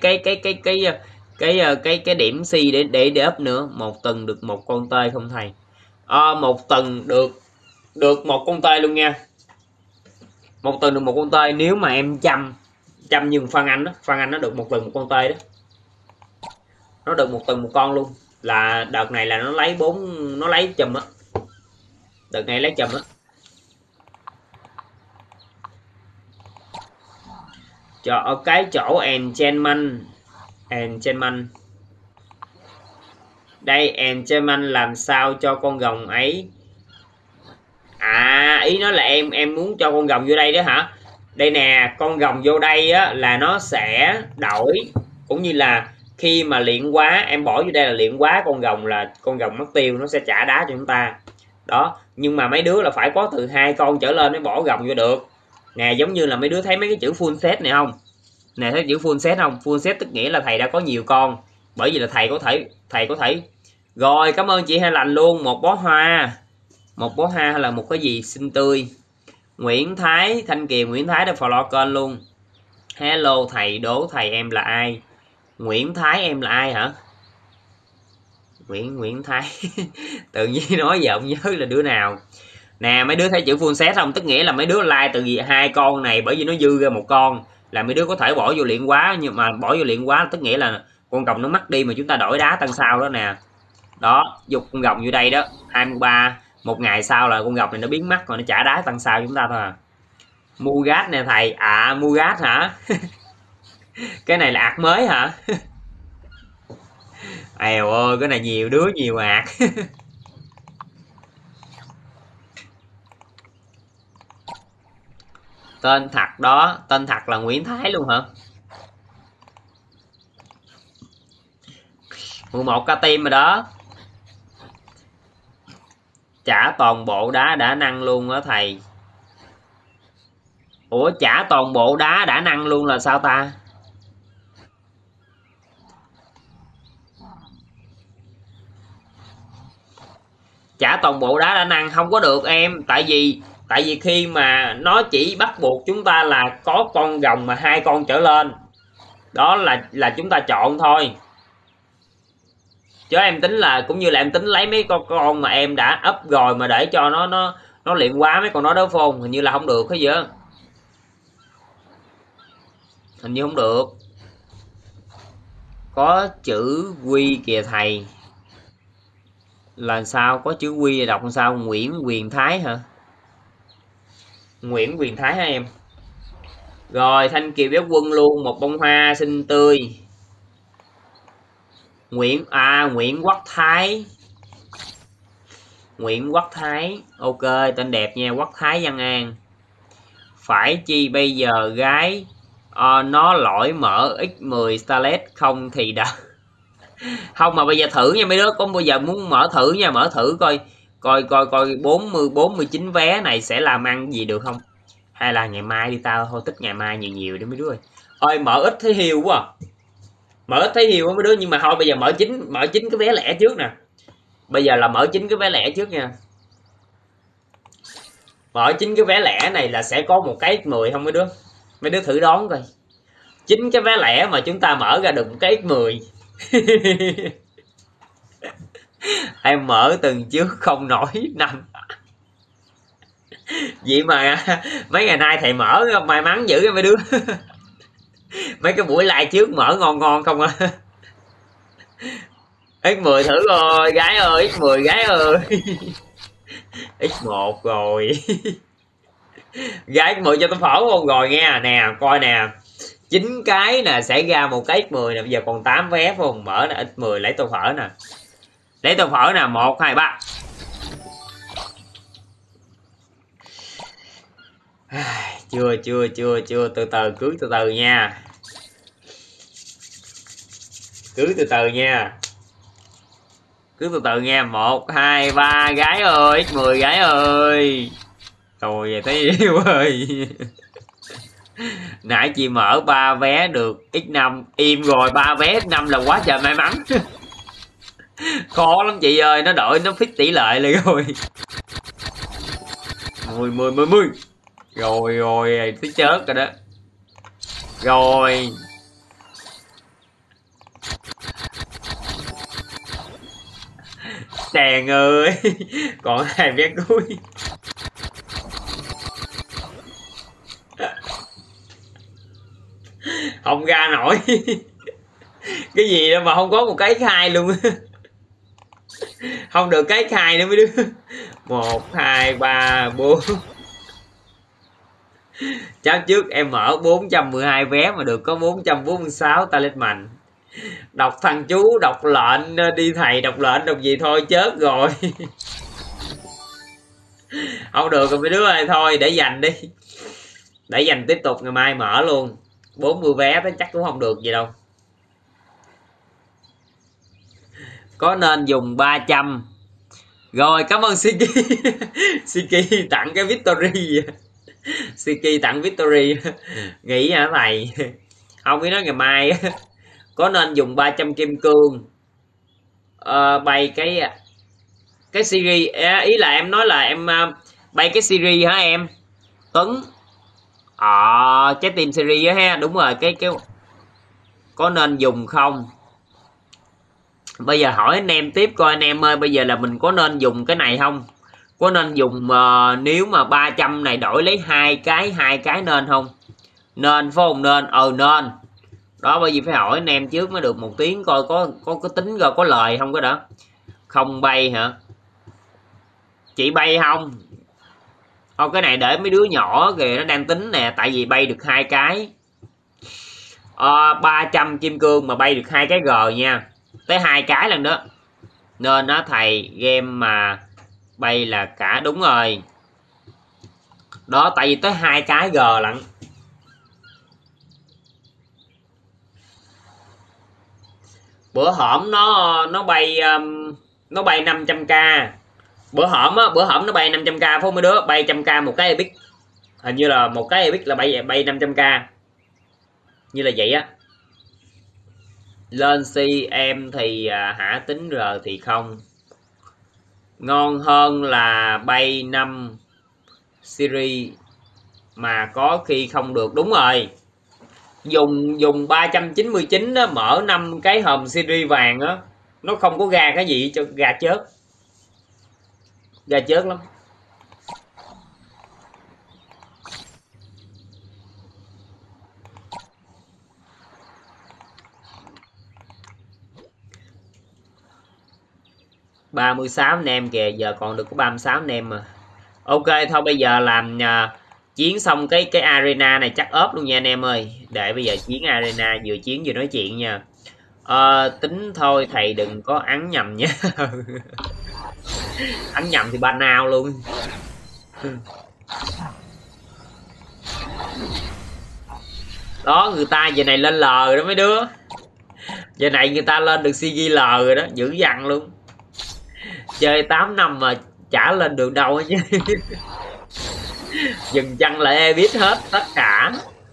điểm C để up nữa. Một tuần được một con tê không thầy? Một tuần được một con tê luôn nha. Một tuần được một con tê nếu mà em chăm như Phan Anh đó. Phan Anh nó được một tuần một con tê đó. Nó được một tuần một con luôn. Là đợt này là nó lấy chùm á. Đợt này lấy chùm á. Ở cái chỗ enchantment đây, enchantment làm sao cho con rồng ấy, ý nó là em muốn cho con rồng vô đây đó hả? Đây nè, con rồng vô đây á là nó sẽ đổi, cũng như là khi mà luyện quá em bỏ vô đây là luyện quá con rồng, là con rồng mất tiêu nó sẽ trả đá cho chúng ta đó. Nhưng mà mấy đứa là phải có từ 2 con trở lên mới bỏ rồng vô được nè. Giống như là mấy đứa thấy mấy cái chữ full set này không nè, thấy chữ full set không? Full set tức nghĩa là thầy đã có nhiều con, bởi vì là thầy có thể rồi. Cảm ơn chị Hai Lành luôn, một bó hoa hay là một cái gì xinh tươi. Nguyễn Thái, Thanh Kiều Nguyễn Thái đã follow kênh luôn. Hello thầy, đố thầy em là ai? Nguyễn Thái em là ai hả? Nguyễn Thái tự nhiên nói giờ không nhớ là đứa nào nè. Mấy đứa thấy chữ full set không? Tức nghĩa là mấy đứa like từ 2 con này, bởi vì nó dư ra một con là mấy đứa có thể bỏ vô luyện quá. Nhưng mà bỏ vô luyện quá tức nghĩa là con rồng nó mất đi mà chúng ta đổi đá tăng sau đó nè. Đó, dục con rồng vô đây đó, 23 một ngày sau là con rồng này nó biến mất rồi, nó trả đá tăng sau chúng ta thôi à. Mugat nè thầy. Mugat hả? Cái này là ạc mới hả? Èo ơi, cái này nhiều đứa nhiều ạc. Tên thật đó, tên thật là Nguyễn Thái luôn hả? 11k tim rồi đó. Trả toàn bộ đá đã năng luôn đó thầy. Ủa trả toàn bộ đá đã năng luôn là sao ta? Trả toàn bộ đá đã năng không có được em. Tại vì khi mà nó chỉ bắt buộc chúng ta là có con rồng mà 2 con trở lên, đó là chúng ta chọn thôi. Chứ em tính là cũng như là em tính lấy mấy con mà em đã up rồi mà để cho nó luyện quá mấy con đó đó phôn, hình như là không được hay gì á. Hình như không được. Có chữ Quy kìa thầy. Là sao? Có chữ Quy đọc làm sao? Nguyễn Quyền Thái hả? Nguyễn Quyền Thái hả em? Rồi Thanh Kiều Béo Quân luôn, một bông hoa xinh tươi. Nguyễn Quốc Thái. Nguyễn Quốc Thái, ok, tên đẹp nha, Quốc Thái Văn An. Phải chi bây giờ gái nó lỗi mở X10 Starlet không thì đã. Không mà bây giờ thử nha mấy đứa, có bây giờ muốn mở thử nha, mở thử coi 49 vé này sẽ làm ăn gì được không, hay là ngày mai đi, tao thôi tích ngày mai nhiều đi mấy đứa ơi. Ơi mở ít thấy hiu quá à. Mở ít thấy hiu quá mấy đứa, nhưng mà thôi bây giờ mở chín cái vé lẻ trước nè. Bây giờ là mở 9 cái vé lẻ trước nha. Mở 9 cái vé lẻ này là sẽ có một cái X10 không mấy đứa? Mấy đứa thử đoán coi. 9 cái vé lẻ mà chúng ta mở ra được một cái X10. Em mở từng trước không nổi năm. Vậy mà mấy ngày nay thầy mở may mắn dữ mấy đứa. Mấy cái buổi live trước mở ngon ngon không à. X10 thử rồi gái ơi, X10 gái ơi. X1 rồi. Gái X10 cho tao phở không rồi nghe nè, coi nè. 9 cái nè sẽ ra một cái X10 nè, bây giờ còn 8 vé phải không? Mở nè, X10 lấy tô phở nè. Lấy tô phở nè, 1 2 3. Chưa từ từ, cứ từ từ nha. Cứ từ từ nha. Cứ từ từ nha. 1 2 3 gái ơi, X10 gái ơi. Rồi thấy yêu ơi. Nãy chị mở 3 vé được X5, im rồi, 3 vé X5 là quá trời may mắn. Khó lắm chị ơi, nó đổi nó fix tỷ lệ lại rồi. 10. Rồi thấy chết rồi đó. Rồi. Chàng ơi. Còn 2 vé cuối. Không ra nổi. Cái gì đâu mà không có một cái khai luôn. Không được cái khai nữa mấy đứa. 1 2 3 4. Chắc trước em mở 412 vé mà được có 446 talisman. Đọc thằng chú đọc lệnh đi thầy, đọc lệnh đọc gì thôi chết rồi. Không được rồi mấy đứa ơi, thôi để dành đi. Để dành tiếp tục ngày mai mở luôn. 40 vé đó chắc cũng không được gì đâu. Có nên dùng 300. Rồi cảm ơn Siki. Siki tặng cái Victory. Siki tặng Victory. Nghĩ hả thầy? Không biết nói ngày mai. Có nên dùng 300 kim cương bay cái series, ý là em nói là em bay cái series hả em Tuấn? Trái tim series á ha, đúng rồi, cái có nên dùng không? Bây giờ hỏi anh em tiếp coi anh em ơi, bây giờ là mình có nên dùng cái này không? Có nên dùng nếu mà 300 này đổi lấy hai cái nên không? Nên phải không? Nên nên đó, bởi vì phải hỏi anh em trước mới được một tiếng coi có tính rồi có lời không có đó. Không bay hả? Chị bay không? Cái này để mấy đứa nhỏ kìa nó đang tính nè, tại vì bay được hai cái 300 kim cương mà bay được hai cái G nha, tới hai cái lần đó. Nên nó thầy game mà bay là cả, đúng rồi đó, tại vì tới hai cái G lận. Bữa hổm nó bay 500k. Bữa hổm nó bay 500k phải không mấy đứa? Bay 100k một cái epic. Hình như là một cái epic là bay 500k. Như là vậy á. Lên si em thì hả tính R thì không. Ngon hơn là bay 5 series mà có khi không được, đúng rồi. Dùng 399 đó, mở 5 cái hòm series vàng á, nó không có ra cái gì cho gà chớt. Gà chớt lắm. $36 nem kìa, giờ còn được có 36 nem mà. Ok thôi bây giờ làm chiến xong cái arena này chắc ốp luôn nha anh em ơi. Để bây giờ chiến arena, vừa chiến vừa nói chuyện nha. Tính thôi thầy đừng có ắn nhầm nha. Ắn nhầm thì ban nào luôn. Đó, người ta giờ này lên L rồi đó mấy đứa. Giờ này người ta lên được CG L rồi đó, dữ dằn luôn. Chơi 8 năm mà chả lên được đâu chứ. Dừng chân lại e biết hết tất cả.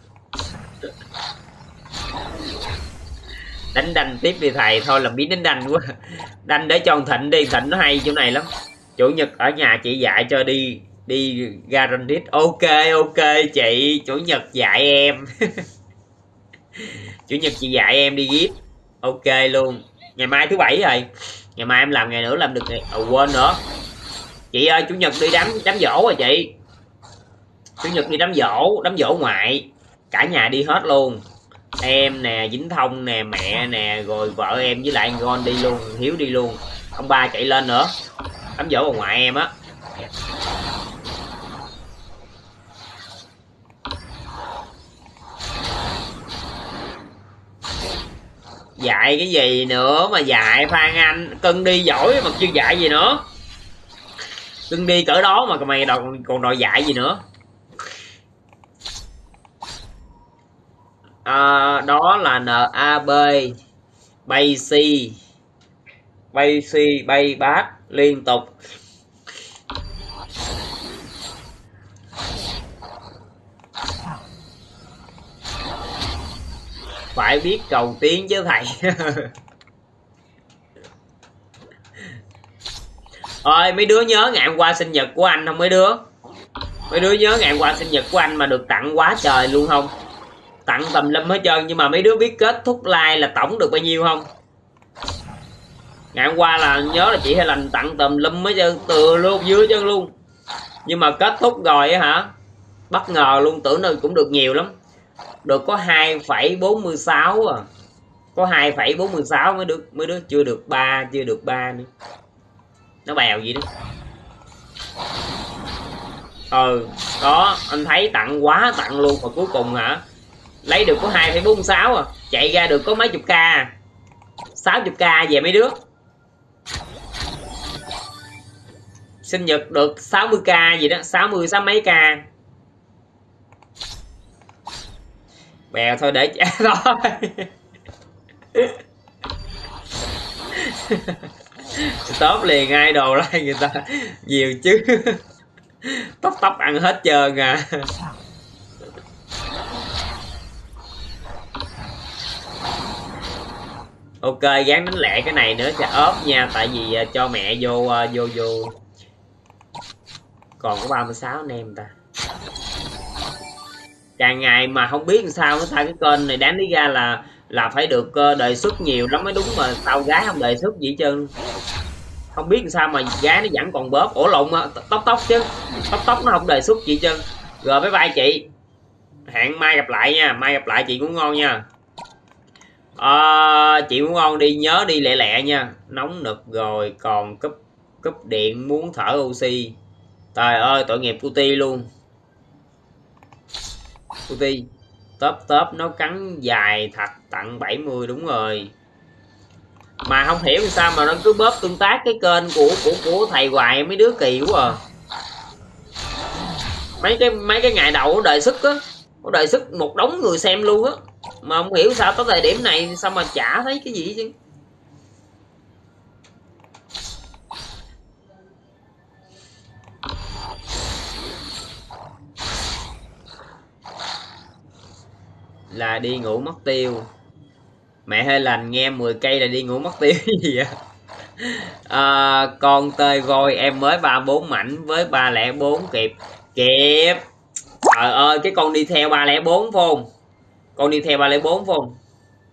Đánh đanh tiếp đi thầy, thôi làm biến đánh đanh quá. Đanh để cho Thịnh đi, Thịnh nó hay chỗ này lắm. Chủ nhật ở nhà chị dạy cho đi Đi guaranteed. Ok ok chị, chủ nhật dạy em. Chủ nhật chị dạy em đi gift. Ok luôn. Ngày mai thứ bảy rồi, ngày mai em làm ngày nữa làm được ngày. Quên nữa chị ơi, chủ nhật đi đám giỗ rồi chị. Chủ nhật đi đám giỗ ngoại, cả nhà đi hết luôn. Em nè, Vĩnh Thông nè, mẹ nè, rồi vợ em với lại anh Gon đi luôn, Hiếu đi luôn, ông ba chạy lên nữa. Đám giỗ bà ngoại em á. Dạy cái gì nữa mà dạy Phan Anh, cưng đi giỏi mà chưa dạy gì nữa. Cưng đi cỡ đó mà mày còn đòi dạy gì nữa. Đó là NAB, bay C, bay bát liên tục. Phải biết cầu tiến chứ thầy. Ơi mấy đứa nhớ ngày hôm qua sinh nhật của anh không mấy đứa? Mấy đứa nhớ ngày hôm qua sinh nhật của anh mà được tặng quá trời luôn không? Tặng tầm lâm hết trơn, nhưng mà mấy đứa biết kết thúc like là tổng được bao nhiêu không? Ngày hôm qua là nhớ là chị Hay Lành tặng tầm lâm hết trơn, từ luôn dưới chân luôn. Nhưng mà kết thúc rồi á hả? Bất ngờ luôn, tưởng đâu cũng được nhiều lắm. Được có 2,46 à. Có 2,46 mấy đứa chưa được 3 nữa. Nó bèo gì đó. Đó anh thấy tặng quá tặng luôn mà cuối cùng hả lấy được có 2,46 à, chạy ra được có mấy chục k, 60k về mấy đứa. Sinh nhật được 60k gì đó, 60 mấy k. Bèo thôi để trả thôi. Stop liền idol like người ta nhiều chứ. Tóc ăn hết trơn à. Ok gán đánh lẹ cái này nữa cho ốp nha, tại vì cho mẹ vô. Còn có 36 anh em ta. Càng ngày mà không biết làm sao nó thay cái kênh này đáng lý ra là phải được đề xuất nhiều lắm mới đúng, mà tao gái không đề xuất gì hết trơn. Không biết làm sao mà gái nó vẫn còn bóp. Ủa lộn tóc chứ, tóc nó không đề xuất gì hết trơn. Rồi bye bye chị, hẹn mai gặp lại nha, mai gặp lại chị cũng ngon nha. Chị cũng ngon, đi nhớ đi lẹ lẹ nha, nóng nực rồi còn cúp điện muốn thở oxy. Trời ơi tội nghiệp Puti luôn. Puti top nó cắn dài thật, tặng 70 đúng rồi. Mà không hiểu sao mà nó cứ bóp tương tác cái kênh của thầy hoài, mấy đứa kỳ quá à. Mấy cái ngày đầu nó đề xuất á, nó đề xuất một đống người xem luôn á, mà không hiểu sao tới thời điểm này sao mà chả thấy cái gì chứ. Là đi ngủ mất tiêu. Mẹ Hay Lành nghe 10 cây là đi ngủ mất tiêu gì vậy? Con tơi voi em mới 34 mảnh với 304 kịp. Trời ơi cái con đi theo 304 phải không? Con đi theo 304 phải không?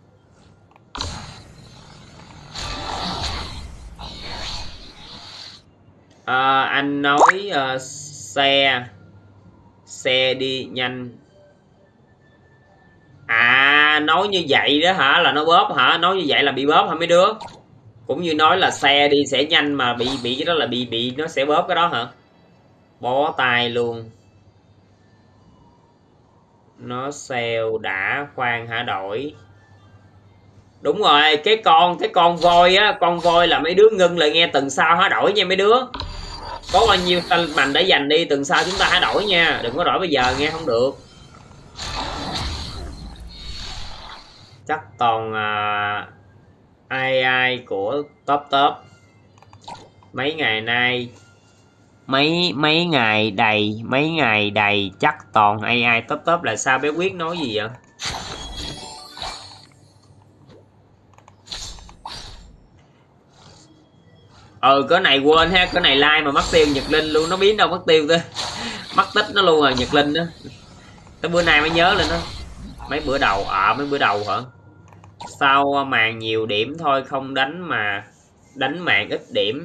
Anh nói xe đi nhanh. Nói như vậy đó hả là nó bóp hả? Nói như vậy là bị bóp hả mấy đứa? Cũng như nói là xe đi sẽ nhanh mà bị cái đó là bị nó sẽ bóp cái đó hả? Bó tay luôn. Nó xèo đã khoan hả đổi. Đúng rồi, cái con voi á, con voi là mấy đứa ngưng lại nghe tuần sau hả đổi nha mấy đứa. Có bao nhiêu mạnh để dành đi, tuần sau chúng ta hả đổi nha, đừng có đổi bây giờ nghe không được. Chắc toàn ai của top mấy ngày nay, mấy ngày đầy chắc toàn AI top là sao bé Quyết nói gì vậy? Cái này quên ha, cái này like mà mất tiêu Nhật Linh luôn, nó biến đâu mất tiêu thôi. Mất tích nó luôn rồi Nhật Linh đó. Tới bữa nay mới nhớ lên đó. Mấy bữa đầu mấy bữa đầu hả? Sau màn nhiều điểm thôi, không đánh mà đánh màn ít điểm.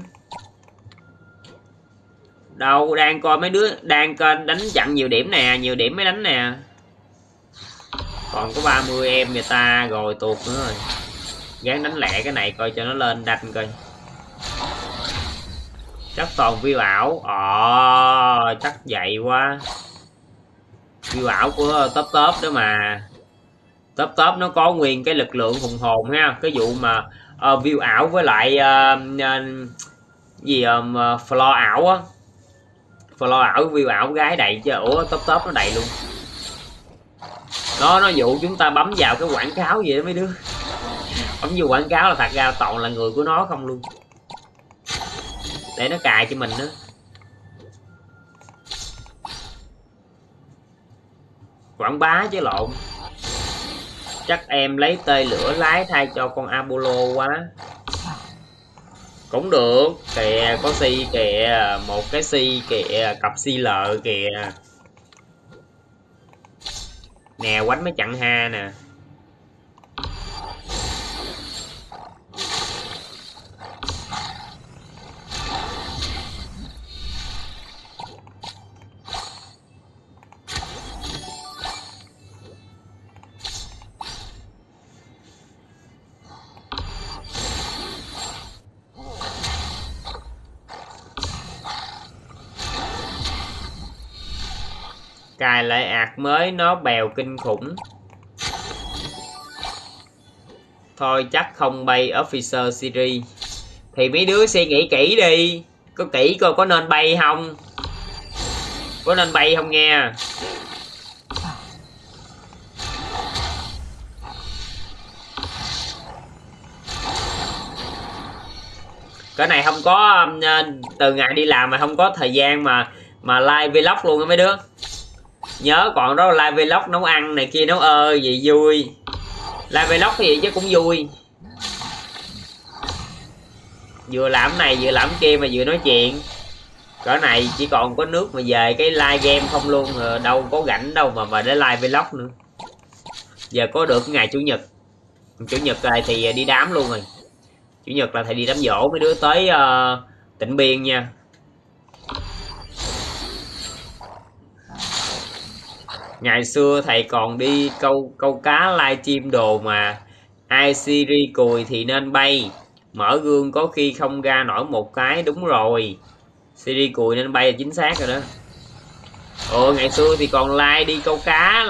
Đâu, đang coi mấy đứa đang coi đánh chặn nhiều điểm nè, nhiều điểm mới đánh nè. Còn có 30 em người ta rồi tuột nữa rồi. Gán đánh lẹ cái này coi cho nó lên đanh coi. Chắc toàn view ảo. Chắc vậy quá. View ảo của top đó mà. Top nó có nguyên cái lực lượng hùng hồn ha. Cái vụ mà view ảo với lại floor ảo á. Floor ảo view ảo gái đầy chứ. Top nó đầy luôn. Nó dụ chúng ta bấm vào cái quảng cáo gì đó mấy đứa. Bấm vô quảng cáo là thật ra toàn là người của nó không luôn. Để nó cài cho mình đó. Quảng bá chứ lộn. Chắc em lấy tê lửa lái thay cho con Apollo quá. Cũng được. Kìa có si kìa. Một cái si kìa. Cặp CL kìa. Nè quánh mới chặn ha nè. Cài lại ạc mới nó bèo kinh khủng. Thôi chắc không bay Officer Series. Thì mấy đứa suy nghĩ kỹ đi. Có kỹ coi có nên bay không. Có nên bay không nghe. Cái này không có từ ngày đi làm mà không có thời gian mà live vlog luôn á mấy đứa. Nhớ còn đó live vlog nấu ăn này kia nấu gì vui. Live vlog thì chứ cũng vui. Vừa làm này vừa làm kia mà vừa nói chuyện. Cỡ này chỉ còn có nước mà về cái live game không luôn. Đâu có rảnh đâu mà để live vlog nữa. Giờ có được ngày chủ nhật. Chủ nhật này thì đi đám luôn rồi. Chủ nhật là thầy đi đám dỗ mấy đứa tới Tịnh Biên nha. Ngày xưa thầy còn đi câu cá livestream đồ mà. Ai Siri cùi thì nên bay. Mở gương có khi không ra nổi một cái. Đúng rồi. Siri cùi nên bay là chính xác rồi đó. Ngày xưa thì còn like đi câu cá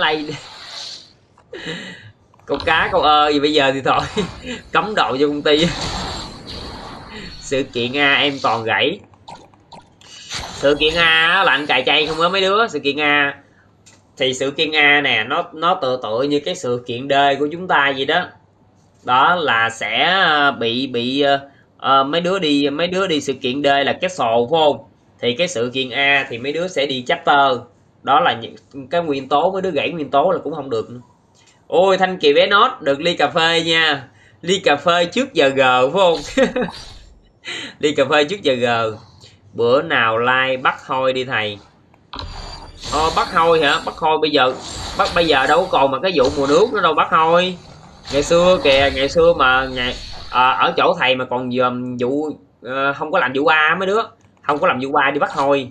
câu cá câu gì bây giờ thì thôi. Cấm độ cho công ty. Sự kiện A em toàn gãy. Sự kiện A là anh cài chay không có mấy đứa. Sự kiện A thì sự kiện A nè, nó tựa như cái sự kiện D của chúng ta vậy đó. Đó là sẽ bị mấy đứa đi sự kiện D là cái sổ phải không? Thì cái sự kiện A thì mấy đứa sẽ đi chapter. Đó là những cái nguyên tố, mấy đứa gãy nguyên tố là cũng không được nữa. Ôi Thanh Kỳ bé nốt được ly cà phê nha. Ly cà phê trước giờ G phải không? Ly cà phê trước giờ G. Bữa nào like bắt hôi đi thầy. Bắt hôi hả? Bắt hôi bây giờ đâu còn mà cái vụ mùa nước nữa đâu bắt hôi. Ngày xưa kìa, ngày xưa mà ở chỗ thầy mà còn vụ không có làm vụ A mấy đứa. Không có làm vụ A đi bắt hôi.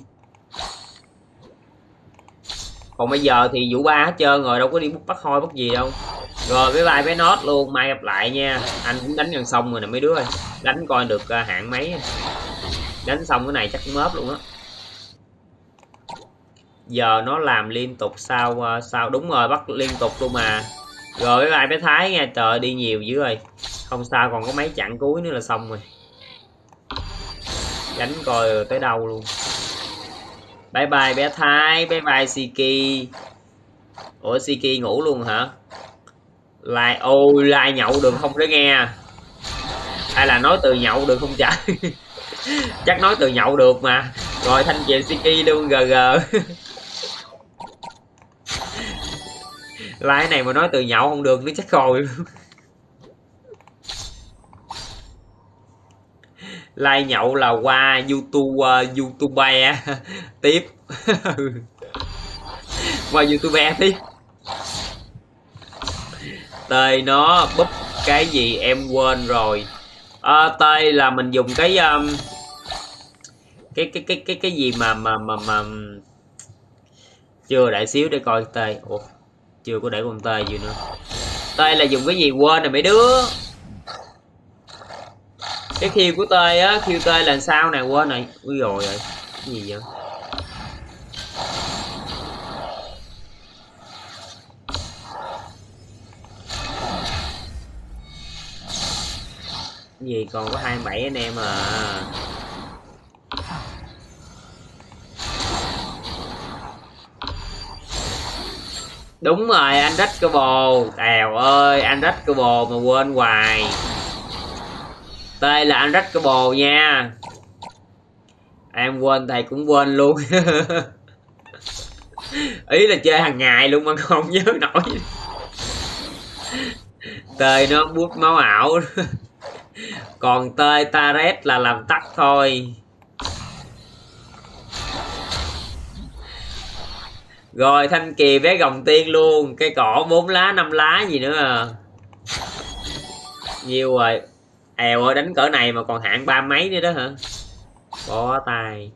Còn bây giờ thì vụ ba hết trơn rồi, đâu có đi bắt hôi bắt gì đâu. Rồi bye bye bé nốt luôn, mai gặp lại nha. Anh cũng đánh gần xong rồi nè mấy đứa ơi. Đánh coi được hạng mấy. Đánh xong cái này chắc mớp luôn á. Giờ nó làm liên tục sao đúng rồi, bắt liên tục luôn mà. Rồi bye bye bé Thái nha. Trời đi nhiều dữ rồi. Không sao, còn có mấy chặng cuối nữa là xong rồi. Đánh coi tới đâu luôn. Bye bye bé Thái, bye bye Siki. Ủa Siki ngủ luôn hả? Like like nhậu được không để nghe? Hay là nói từ nhậu được không trời? Chắc nói từ nhậu được mà. Rồi thanh về Siki luôn GG. Like này mà nói từ nhậu không được nữa chắc rồi luôn. Like nhậu là qua YouTube tiếp. Qua YouTube tiếp. Tơi nó búp cái gì em quên rồi. Tơi là mình dùng cái gì mà chưa, đợi xíu để coi Tơi. Ủa, chưa có để con Tơi gì nữa. Tơi là dùng cái gì quên rồi mấy đứa. Cái khiêu của Tơi á, khiêu Tơi là sao nè, quên rồi. Ui rồi cái gì vậy? Cái gì còn có 27 anh em à. Đúng rồi, anh Unbreakable. Tèo ơi, Unbreakable mà quên hoài. Đây là Unbreakable nha. Em quên thầy cũng quên luôn. Ý là chơi hàng ngày luôn mà không nhớ nổi. Tơi nó bút máu ảo. Còn tơi Taret là làm tắt thôi. Rồi Thanh Kỳ vé gồng tiên luôn. Cây cỏ 4 lá 5 lá gì nữa à. Nhiều rồi. Èo ơi, đánh cỡ này mà còn hạng 3 mấy nữa đó hả? Bó tay.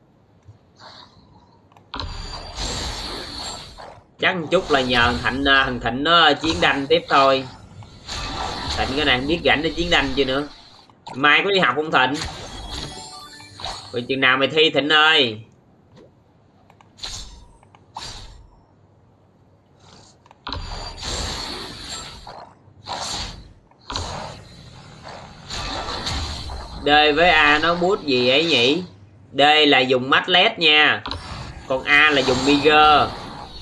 Chắc một chút là nhờ thằng Thịnh nó chiến đanh tiếp thôi. Thịnh cái này không biết rảnh để chiến đanh chưa nữa. Mai có đi học không Thịnh? Rồi chừng nào mày thi Thịnh ơi? D với A nó bút gì ấy nhỉ? D là dùng Matlet nha. Còn A là dùng Bigger.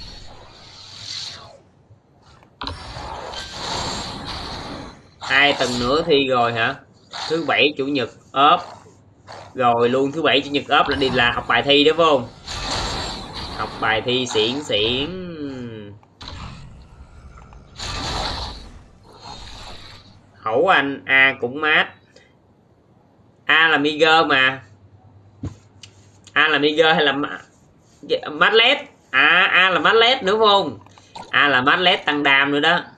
Hai tuần nữa thi rồi hả? Thứ bảy chủ nhật ốp. Rồi luôn, thứ bảy chủ nhật ốp là đi là học bài thi đó phải không? Học bài thi xỉn xỉn. Hổ anh A cũng mát. A là Bigger mà. A là Bigger hay là Matlet? A là Matlet nữa phải không? A là Matlet tăng đam nữa đó.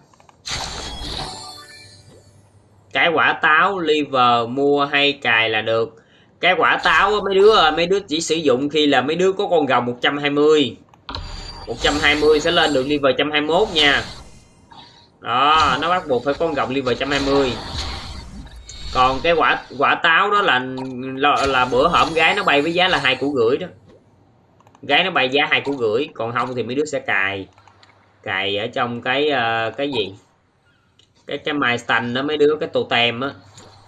Cái quả táo liver mua hay cài là được. Cái quả táo mấy đứa chỉ sử dụng khi là mấy đứa có con rồng 120. 120 sẽ lên được liver 121 nha. Đó, nó bắt buộc phải con rồng liver 120. Còn cái quả táo đó là bữa hổm gái nó bay với giá là 2,5 đó. Gái nó bay giá 2,5, còn không thì mấy đứa sẽ cài ở trong cái gì? Cái milestone đó mấy đứa, cái totem á.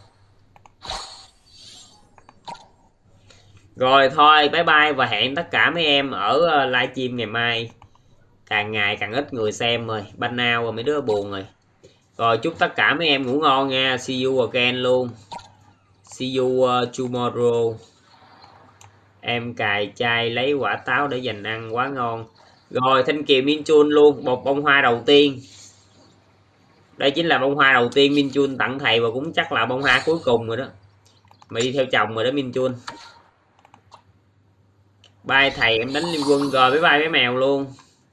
Rồi thôi, bye bye và hẹn tất cả mấy em ở livestream ngày mai. Càng ngày càng ít người xem rồi, ban nào rồi mấy đứa buồn rồi. Rồi chúc tất cả mấy em ngủ ngon nha. See you again luôn. See you tomorrow. Em cài chai lấy quả táo để dành ăn quá ngon. Rồi Thanh Kiều Min Chun luôn, một bông hoa đầu tiên. Đây chính là bông hoa đầu tiên Min Chun tặng thầy và cũng chắc là bông hoa cuối cùng rồi đó. Mày đi theo chồng rồi đó Min Chun. Bye thầy, em đánh liên quân rồi, bye bye bé mèo luôn.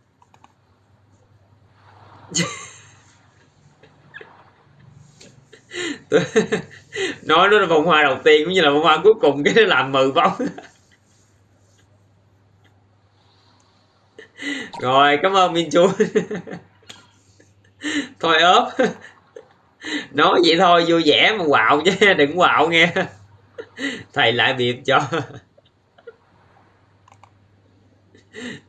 Nói nó là bông hoa đầu tiên cũng như là bông hoa cuối cùng, cái nó làm 10 bông. Rồi cảm ơn Min Chun. Thôi ốp. Nói vậy thôi vui vẻ mà quạo chứ đừng quạo nghe. Thầy lại biệt cho.